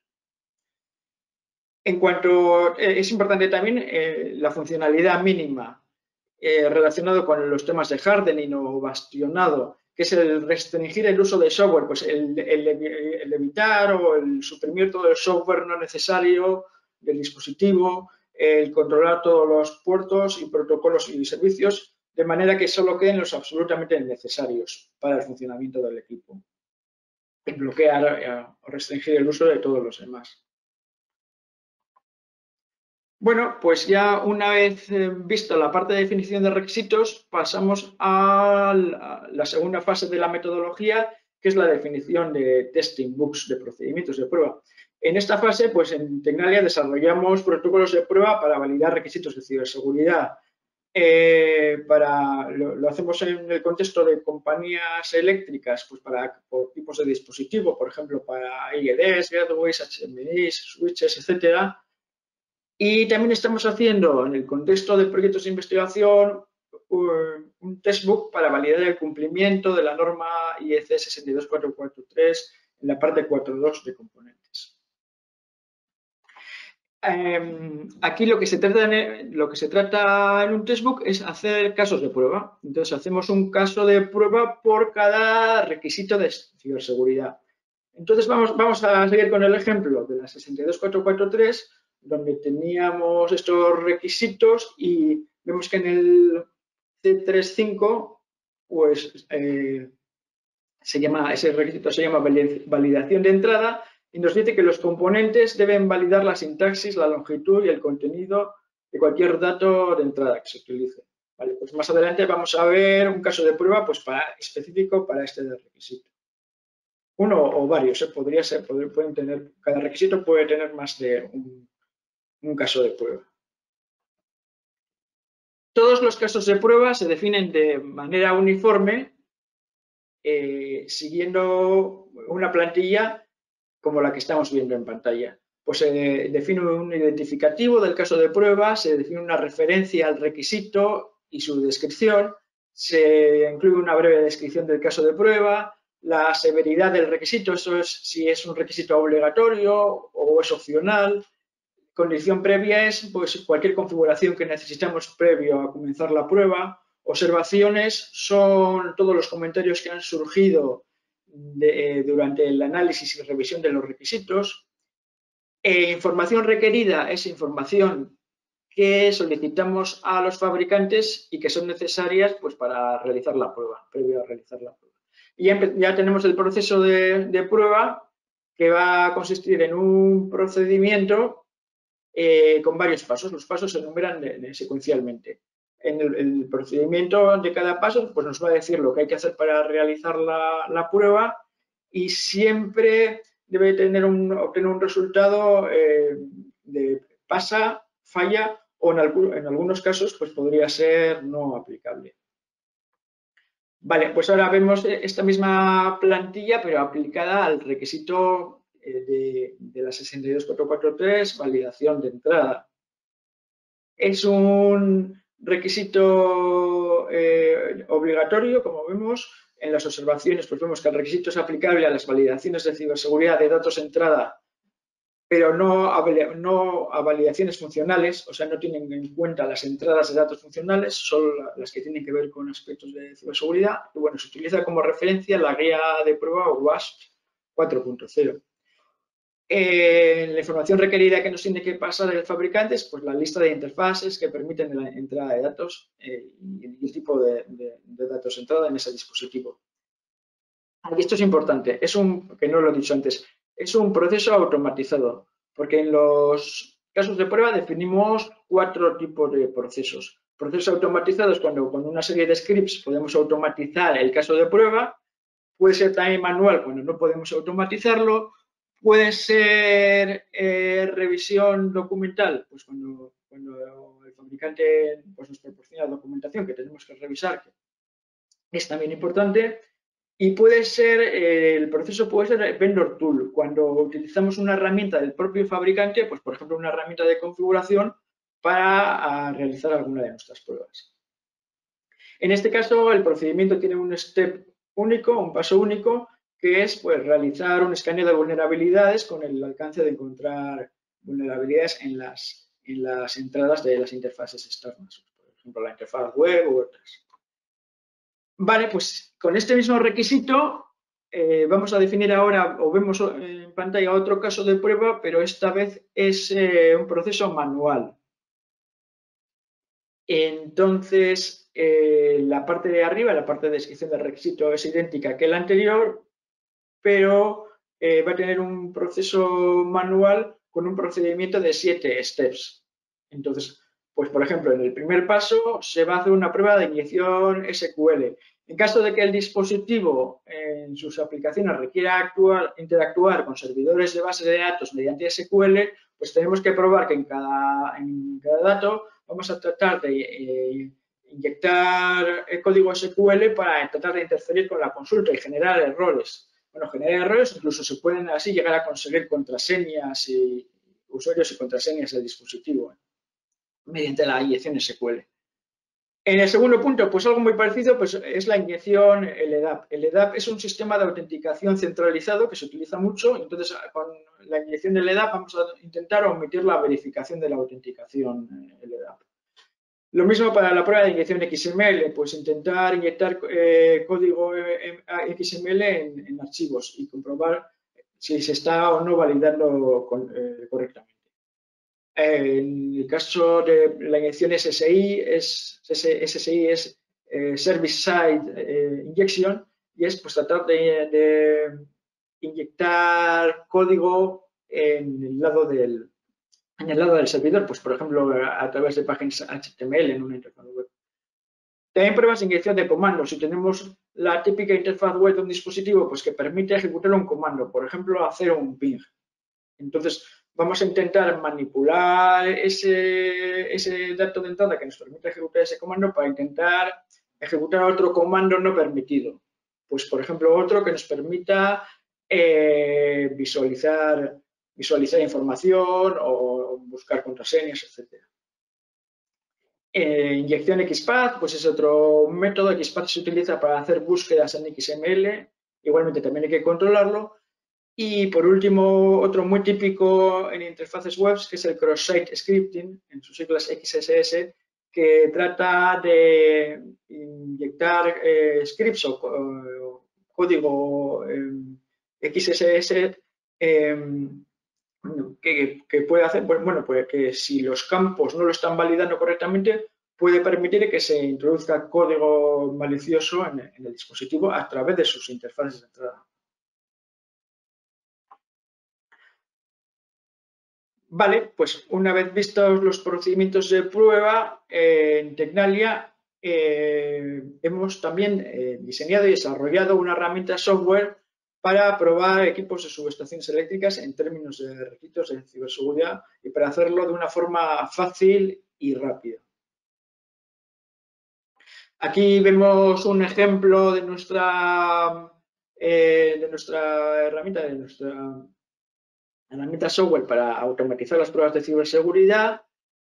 En cuanto, eh, es importante también eh, la funcionalidad mínima eh, relacionado con los temas de hardening o bastionado, que es el restringir el uso de software, pues el, el, el evitar o el suprimir todo el software no necesario del dispositivo, el controlar todos los puertos y protocolos y servicios, de manera que solo queden los absolutamente necesarios para el funcionamiento del equipo. Y bloquear o restringir el uso de todos los demás. Bueno, pues ya una vez eh, visto la parte de definición de requisitos, pasamos a la, la segunda fase de la metodología, que es la definición de testing books, de procedimientos de prueba. En esta fase, pues en Tecnalia desarrollamos protocolos de prueba para validar requisitos de ciberseguridad. Eh, para, lo, lo hacemos en el contexto de compañías eléctricas, pues para por tipos de dispositivo, por ejemplo, para I E Ds, gateways, H M Is, switches, etcétera. Y también estamos haciendo, en el contexto de proyectos de investigación, un testbook para validar el cumplimiento de la norma I E C seis dos cuatro cuatro tres en la parte cuatro punto dos de componentes. Eh, aquí lo que, se trata en, lo que se trata en un testbook es hacer casos de prueba. Entonces, hacemos un caso de prueba por cada requisito de ciberseguridad. Entonces, vamos, vamos a seguir con el ejemplo de la seis dos cuatro cuatro tres, donde teníamos estos requisitos y vemos que en el C tres punto cinco, pues eh, se llama, ese requisito se llama validación de entrada y nos dice que los componentes deben validar la sintaxis, la longitud y el contenido de cualquier dato de entrada que se utilice. Vale, pues más adelante vamos a ver un caso de prueba pues para, específico para este requisito. Uno o varios, ¿eh? Podría ser, pueden tener, cada requisito puede tener más de un, un caso de prueba. Todos los casos de prueba se definen de manera uniforme, eh, siguiendo una plantilla como la que estamos viendo en pantalla. Pues se define un identificativo del caso de prueba, se define una referencia al requisito y su descripción, se incluye una breve descripción del caso de prueba, la severidad del requisito, eso es si es un requisito obligatorio o es opcional. Condición previa es pues, cualquier configuración que necesitamos previo a comenzar la prueba. Observaciones son todos los comentarios que han surgido de, eh, durante el análisis y revisión de los requisitos. Eh, información requerida es información que solicitamos a los fabricantes y que son necesarias pues, para realizar la prueba, previo a realizar la prueba. Y ya, ya tenemos el proceso de, de prueba que va a consistir en un procedimiento Eh, con varios pasos. Los pasos se enumeran de, de, secuencialmente. en el, el procedimiento de cada paso pues nos va a decir lo que hay que hacer para realizar la, la prueba y siempre debe tener un, obtener un resultado eh, de pasa, falla o en, algún, en algunos casos pues podría ser no aplicable. Vale, pues ahora vemos esta misma plantilla pero aplicada al requisito de, de la sesenta y dos punto cuatrocientos cuarenta y tres, validación de entrada. Es un requisito eh, obligatorio, como vemos. En las observaciones pues vemos que el requisito es aplicable a las validaciones de ciberseguridad de datos de entrada, pero no a, no a validaciones funcionales, o sea, no tienen en cuenta las entradas de datos funcionales, solo las que tienen que ver con aspectos de ciberseguridad. Y bueno, se utiliza como referencia la guía de prueba WASP cuatro punto cero. Eh, la información requerida que nos tiene que pasar el fabricante es pues, la lista de interfaces que permiten la entrada de datos eh, y el tipo de, de, de datos de entrada en ese dispositivo. Y esto es importante, es un, que no lo he dicho antes, es un proceso automatizado, porque en los casos de prueba definimos cuatro tipos de procesos. Procesos automatizados cuando con una serie de scripts podemos automatizar el caso de prueba, puede ser también manual cuando no podemos automatizarlo, puede ser eh, revisión documental, pues cuando, cuando el fabricante pues, nos proporciona documentación que tenemos que revisar, que es también importante. Y puede ser, eh, el proceso puede ser vendor tool, cuando utilizamos una herramienta del propio fabricante, pues por ejemplo una herramienta de configuración para a, realizar alguna de nuestras pruebas. En este caso el procedimiento tiene un step único, un paso único, que es pues, realizar un escaneo de vulnerabilidades con el alcance de encontrar vulnerabilidades en las, en las entradas de las interfaces externas, por ejemplo la interfaz web u otras. Vale, pues con este mismo requisito eh, vamos a definir ahora, o vemos en pantalla otro caso de prueba, pero esta vez es eh, un proceso manual. Entonces, eh, la parte de arriba, la parte de descripción del requisito es idéntica que la anterior, pero eh, va a tener un proceso manual con un procedimiento de siete steps. Entonces, pues por ejemplo, en el primer paso se va a hacer una prueba de inyección S Q L. En caso de que el dispositivo en sus aplicaciones requiera actuar, interactuar con servidores de base de datos mediante S Q L, pues tenemos que probar que en cada, en cada dato vamos a tratar de eh, inyectar el código S Q L para tratar de interferir con la consulta y generar errores. Bueno, generar errores, incluso se pueden así llegar a conseguir contraseñas y usuarios y contraseñas del dispositivo mediante la inyección S Q L. En el segundo punto, pues algo muy parecido, pues es la inyección, el E D A P. El E D A P es un sistema de autenticación centralizado que se utiliza mucho, entonces con la inyección del E D A P vamos a intentar omitir la verificación de la autenticación, el E D A P. Lo mismo para la prueba de inyección X M L, pues intentar inyectar eh, código X M L en, en archivos y comprobar si se está o no validando con, eh, correctamente. En el caso de la inyección S S I, es, S S I es eh, Service Side eh, Injection y es pues, tratar de, de inyectar código en el lado del, en el lado del servidor, pues por ejemplo a través de páginas H T M L en una interfaz web. También pruebas de inyección de comandos. Si tenemos la típica interfaz web de un dispositivo pues que permite ejecutar un comando, por ejemplo hacer un ping. Entonces vamos a intentar manipular ese, ese dato de entrada que nos permite ejecutar ese comando para intentar ejecutar otro comando no permitido. Pues por ejemplo otro que nos permita eh, visualizar visualizar información o buscar contraseñas, etcétera. Eh, inyección X P A T, pues es otro método. X P A T se utiliza para hacer búsquedas en X M L, igualmente también hay que controlarlo. Y por último, otro muy típico en interfaces web, que es el cross-site scripting, en sus siglas X S S, que trata de inyectar eh, scripts o, o código eh, X S S eh, que, que puede hacer, bueno, pues que si los campos no lo están validando correctamente, puede permitir que se introduzca código malicioso en, en el dispositivo a través de sus interfaces de entrada. Vale, pues una vez vistos los procedimientos de prueba, eh, en Tecnalia eh, hemos también eh, diseñado y desarrollado una herramienta software para probar equipos de subestaciones eléctricas en términos de requisitos de ciberseguridad y para hacerlo de una forma fácil y rápida. Aquí vemos un ejemplo de nuestra, eh, de nuestra herramienta, de nuestra herramienta software para automatizar las pruebas de ciberseguridad,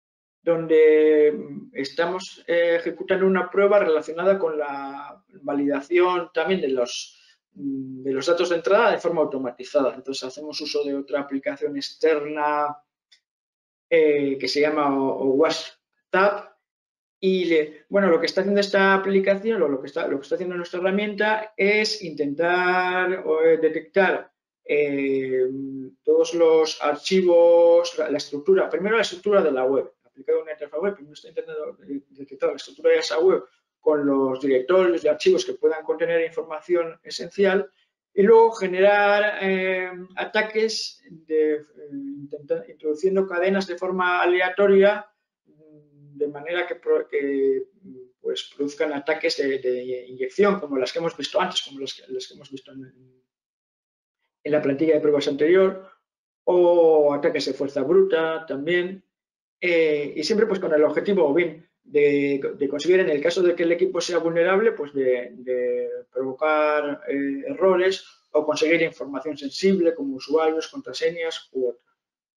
donde estamos eh, ejecutando una prueba relacionada con la validación también de los, de los datos de entrada de forma automatizada. Entonces hacemos uso de otra aplicación externa eh, que se llama WasTab. Y le, bueno, lo que está haciendo esta aplicación, o lo que está, lo que está haciendo nuestra herramienta, es intentar eh, detectar eh, todos los archivos, la, la estructura, primero la estructura de la web, aplicado a una interfaz web, primero está intentando detectar la estructura de esa web con los directorios de archivos que puedan contener información esencial y luego generar eh, ataques de, eh, intentar, introduciendo cadenas de forma aleatoria de manera que, que pues, produzcan ataques de, de, inyección, como las que hemos visto antes, como las que, las que hemos visto en, en, la plantilla de pruebas anterior, o ataques de fuerza bruta también, eh, y siempre pues con el objetivo, o bien, de, de, conseguir, en el caso de que el equipo sea vulnerable, pues de, de provocar eh, errores o conseguir información sensible como usuarios, contraseñas u otros.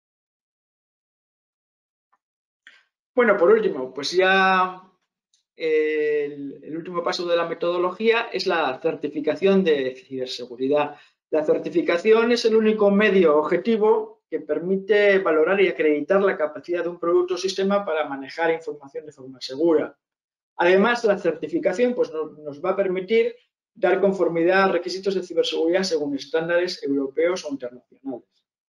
Bueno, por último, pues ya el, el último paso de la metodología es la certificación de ciberseguridad. La certificación es el único medio objetivo que permite valorar y acreditar la capacidad de un producto o sistema para manejar información de forma segura. Además, la certificación pues, nos, nos va a permitir dar conformidad a requisitos de ciberseguridad según estándares europeos o internacionales.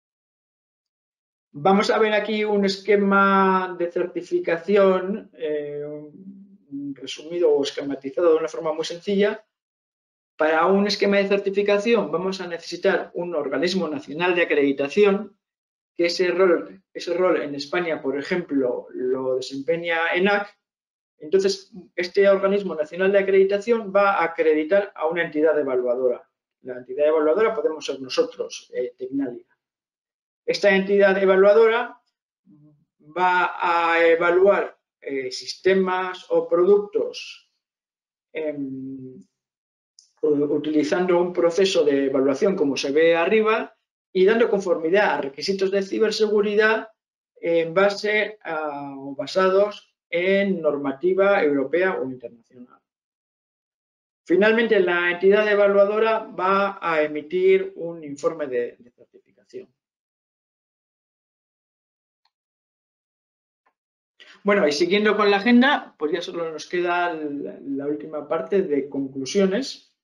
Vamos a ver aquí un esquema de certificación eh, resumido o esquematizado de una forma muy sencilla. Para un esquema de certificación vamos a necesitar un organismo nacional de acreditación, que ese rol, ese rol en España, por ejemplo, lo desempeña ENAC. Entonces, este organismo nacional de acreditación va a acreditar a una entidad evaluadora. La entidad evaluadora podemos ser nosotros, eh, Tecnalia. Esta entidad evaluadora va a evaluar eh, sistemas o productos eh, utilizando un proceso de evaluación como se ve arriba y dando conformidad a requisitos de ciberseguridad en base a, o basados en normativa europea o internacional. Finalmente, la entidad evaluadora va a emitir un informe de, de certificación. Bueno, y siguiendo con la agenda, pues ya solo nos queda la, la última parte de conclusiones.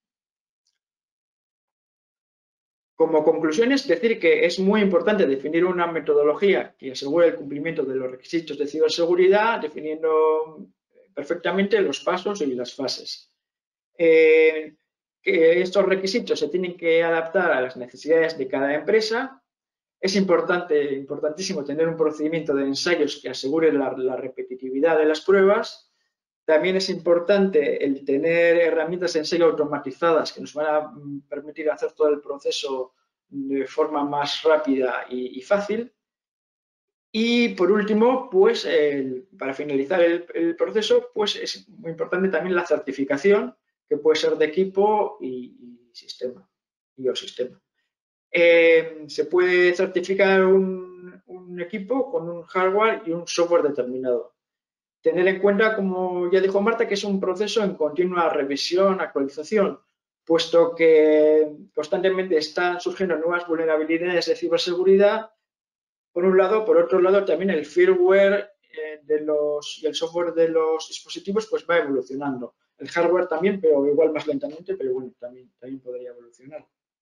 Como conclusiones, decir que es muy importante definir una metodología que asegure el cumplimiento de los requisitos de ciberseguridad, definiendo perfectamente los pasos y las fases. Eh, que estos requisitos se tienen que adaptar a las necesidades de cada empresa. Es importante, importantísimo tener un procedimiento de ensayos que asegure la, la repetitividad de las pruebas. También es importante el tener herramientas de ensayo automatizadas que nos van a permitir hacer todo el proceso de forma más rápida y, y fácil. Y por último, pues el, para finalizar el, el proceso, pues es muy importante también la certificación, que puede ser de equipo y, y sistema, y o sistema. Eh, se puede certificar un, un equipo con un hardware y un software determinado. Tener en cuenta, como ya dijo Marta, que es un proceso en continua revisión, actualización, puesto que constantemente están surgiendo nuevas vulnerabilidades de ciberseguridad, por un lado. Por otro lado, también el firmware eh, de los, y el software de los dispositivos pues va evolucionando. El hardware también, pero igual más lentamente, pero bueno, también, también podría evolucionar.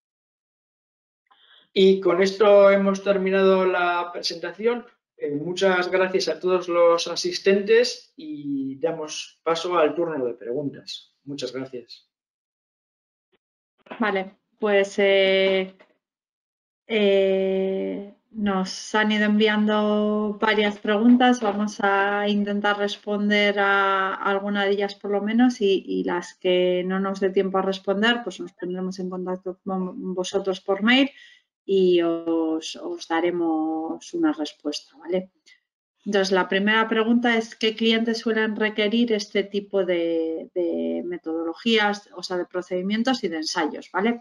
Y con esto hemos terminado la presentación. Eh, muchas gracias a todos los asistentes y damos paso al turno de preguntas. Muchas gracias. Vale, pues eh, eh, nos han ido enviando varias preguntas. Vamos a intentar responder a alguna de ellas por lo menos y, y las que no nos dé tiempo a responder, pues nos pondremos en contacto con vosotros por mail y os, os daremos una respuesta, ¿vale? Entonces, la primera pregunta es ¿qué clientes suelen requerir este tipo de, de metodologías, o sea, de procedimientos y de ensayos, ¿vale?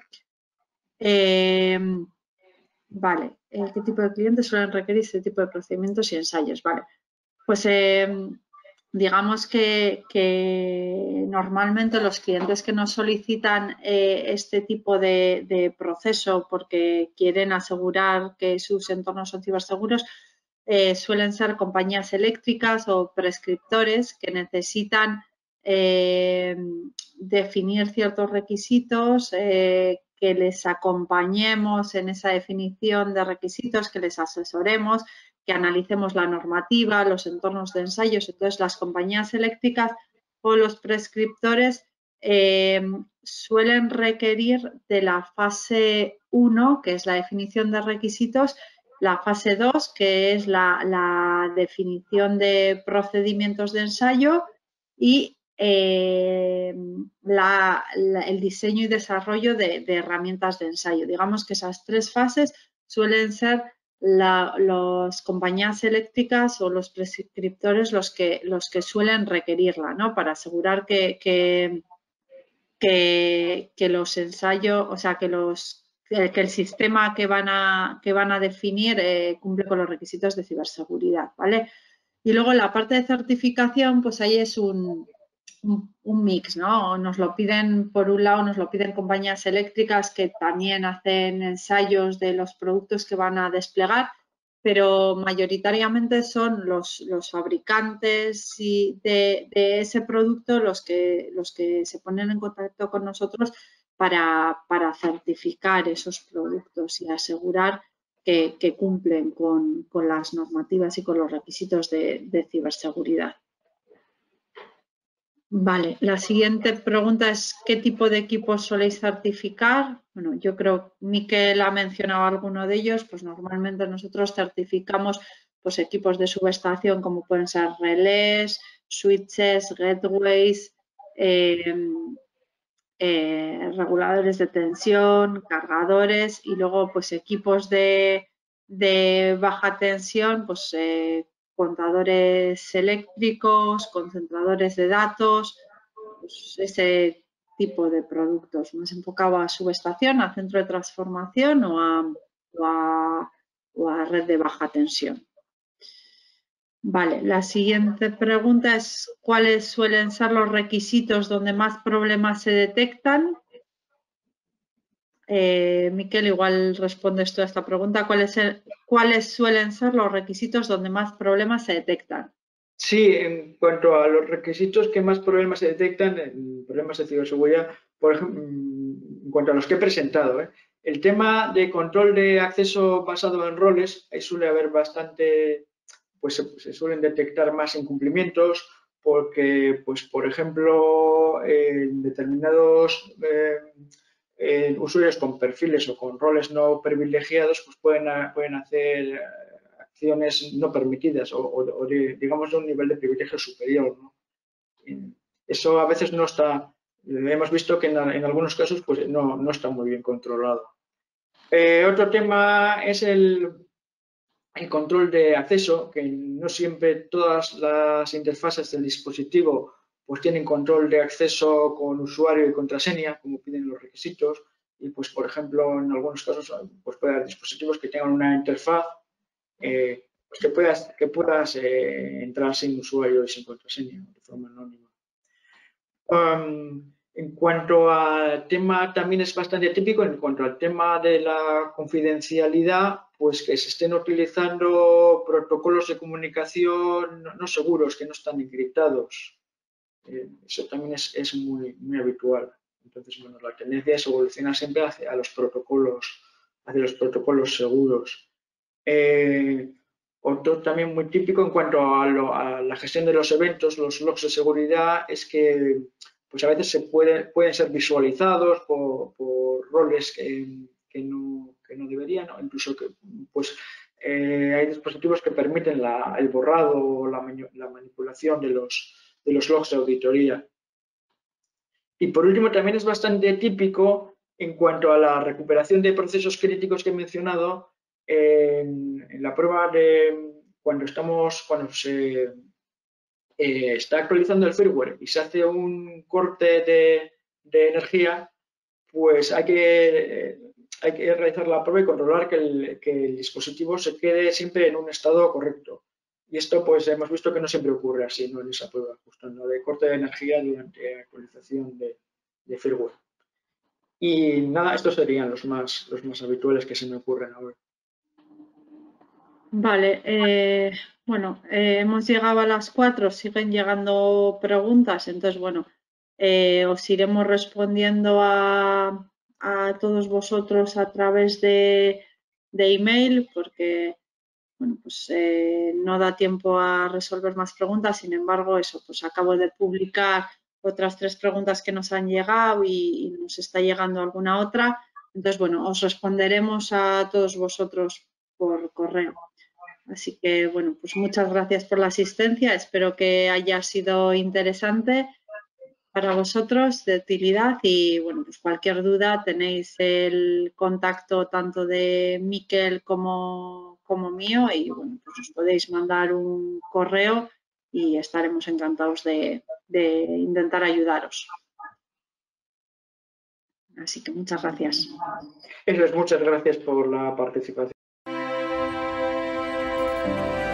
Eh, vale, eh, ¿qué tipo de clientes suelen requerir este tipo de procedimientos y ensayos? Vale, pues eh, digamos que, que normalmente los clientes que nos solicitan eh, este tipo de, de proceso porque quieren asegurar que sus entornos son ciberseguros, Eh, suelen ser compañías eléctricas o prescriptores que necesitan eh, definir ciertos requisitos, eh, que les acompañemos en esa definición de requisitos, que les asesoremos, que analicemos la normativa, los entornos de ensayos. Entonces, las compañías eléctricas o los prescriptores eh, suelen requerir de la fase uno, que es la definición de requisitos, la fase dos, que es la, la definición de procedimientos de ensayo y eh, la, la, el diseño y desarrollo de, de herramientas de ensayo. Digamos que esas tres fases suelen ser las compañías eléctricas o los prescriptores los que, los que suelen requerirla, ¿no? Para asegurar que, que, que, que los ensayos, o sea, que los que el sistema que van a, que van a definir eh, cumple con los requisitos de ciberseguridad, ¿vale? Y luego la parte de certificación, pues ahí es un, un, un mix, ¿no? Nos lo piden, por un lado, nos lo piden compañías eléctricas que también hacen ensayos de los productos que van a desplegar, pero mayoritariamente son los, los fabricantes y de, de, ese producto los que, los que se ponen en contacto con nosotros para, para certificar esos productos y asegurar que, que cumplen con, con las normativas y con los requisitos de, de ciberseguridad. Vale, la siguiente pregunta es ¿qué tipo de equipos soléis certificar? Bueno, yo creo Miquel ha mencionado alguno de ellos, pues normalmente nosotros certificamos pues equipos de subestación como pueden ser relés, switches, gateways, eh, eh, reguladores de tensión, cargadores y luego pues equipos de, de baja tensión, pues eh, contadores eléctricos, concentradores de datos, pues ese tipo de productos, más enfocado a subestación, a centro de transformación o a, o a, o a red de baja tensión. Vale, la siguiente pregunta es ¿cuáles suelen ser los requisitos donde más problemas se detectan? Eh, Miquel, igual respondes tú a esta pregunta. ¿Cuáles, ¿Cuáles suelen ser los requisitos donde más problemas se detectan? Sí, en cuanto a los requisitos que más problemas se detectan, en problemas de ciberseguridad, por ejemplo, en cuanto a los que he presentado, ¿eh? El tema de control de acceso basado en roles, ahí suele haber bastante, pues se, se suelen detectar más incumplimientos, porque, pues, por ejemplo, en determinados eh, eh, usuarios con perfiles o con roles no privilegiados, pues pueden, pueden hacer acciones no permitidas o, o, o de, digamos, de un nivel de privilegio superior, ¿no? Eso a veces no está, hemos visto que en, en algunos casos pues no, no está muy bien controlado. Eh, otro tema es el, el control de acceso, que no siempre todas las interfaces del dispositivo pues tienen control de acceso con usuario y contraseña, como piden los requisitos, y pues por ejemplo en algunos casos pues puede haber dispositivos que tengan una interfaz eh, pues que puedas, que puedas eh, entrar sin usuario y sin contraseña, de forma anónima. Um, en cuanto al tema, también es bastante típico, en cuanto al tema de la confidencialidad, pues que se estén utilizando protocolos de comunicación no, no seguros, que no están encriptados. Eh, eso también es, es muy, muy habitual. Entonces, bueno, la tendencia es evolucionar siempre hacia los protocolos, hacia los protocolos seguros. Eh, otro también muy típico en cuanto a, lo, a, la gestión de los eventos, los logs de seguridad, es que pues a veces se puede, pueden ser visualizados por, por roles que, que, no, que no deberían, o incluso que pues, eh, hay dispositivos que permiten la, el borrado o la, la manipulación de los, de los logs de auditoría. Y por último, también es bastante típico en cuanto a la recuperación de procesos críticos que he mencionado, en, en la prueba de cuando estamos, cuando se eh, está actualizando el firmware y se hace un corte de, de energía, pues hay que, eh, hay que realizar la prueba y controlar que el, que el dispositivo se quede siempre en un estado correcto. Y esto pues hemos visto que no siempre ocurre así, ¿no? En esa prueba, justo en la de corte de energía durante la actualización de, de firmware. Y nada, estos serían los más, los más habituales que se me ocurren ahora. Vale, eh, bueno, eh, hemos llegado a las cuatro, siguen llegando preguntas, entonces, bueno, eh, os iremos respondiendo a, a todos vosotros a través de, de email, porque, bueno, pues eh, no da tiempo a resolver más preguntas, sin embargo, eso, pues acabo de publicar otras tres preguntas que nos han llegado y, y nos está llegando alguna otra, entonces, bueno, os responderemos a todos vosotros por correo. Así que, bueno, pues muchas gracias por la asistencia. Espero que haya sido interesante para vosotros, de utilidad. Y, bueno, pues cualquier duda tenéis el contacto tanto de Miquel como, como mío. Y, bueno, pues os podéis mandar un correo y estaremos encantados de, de intentar ayudaros. Así que muchas gracias. Eso es, muchas gracias por la participación.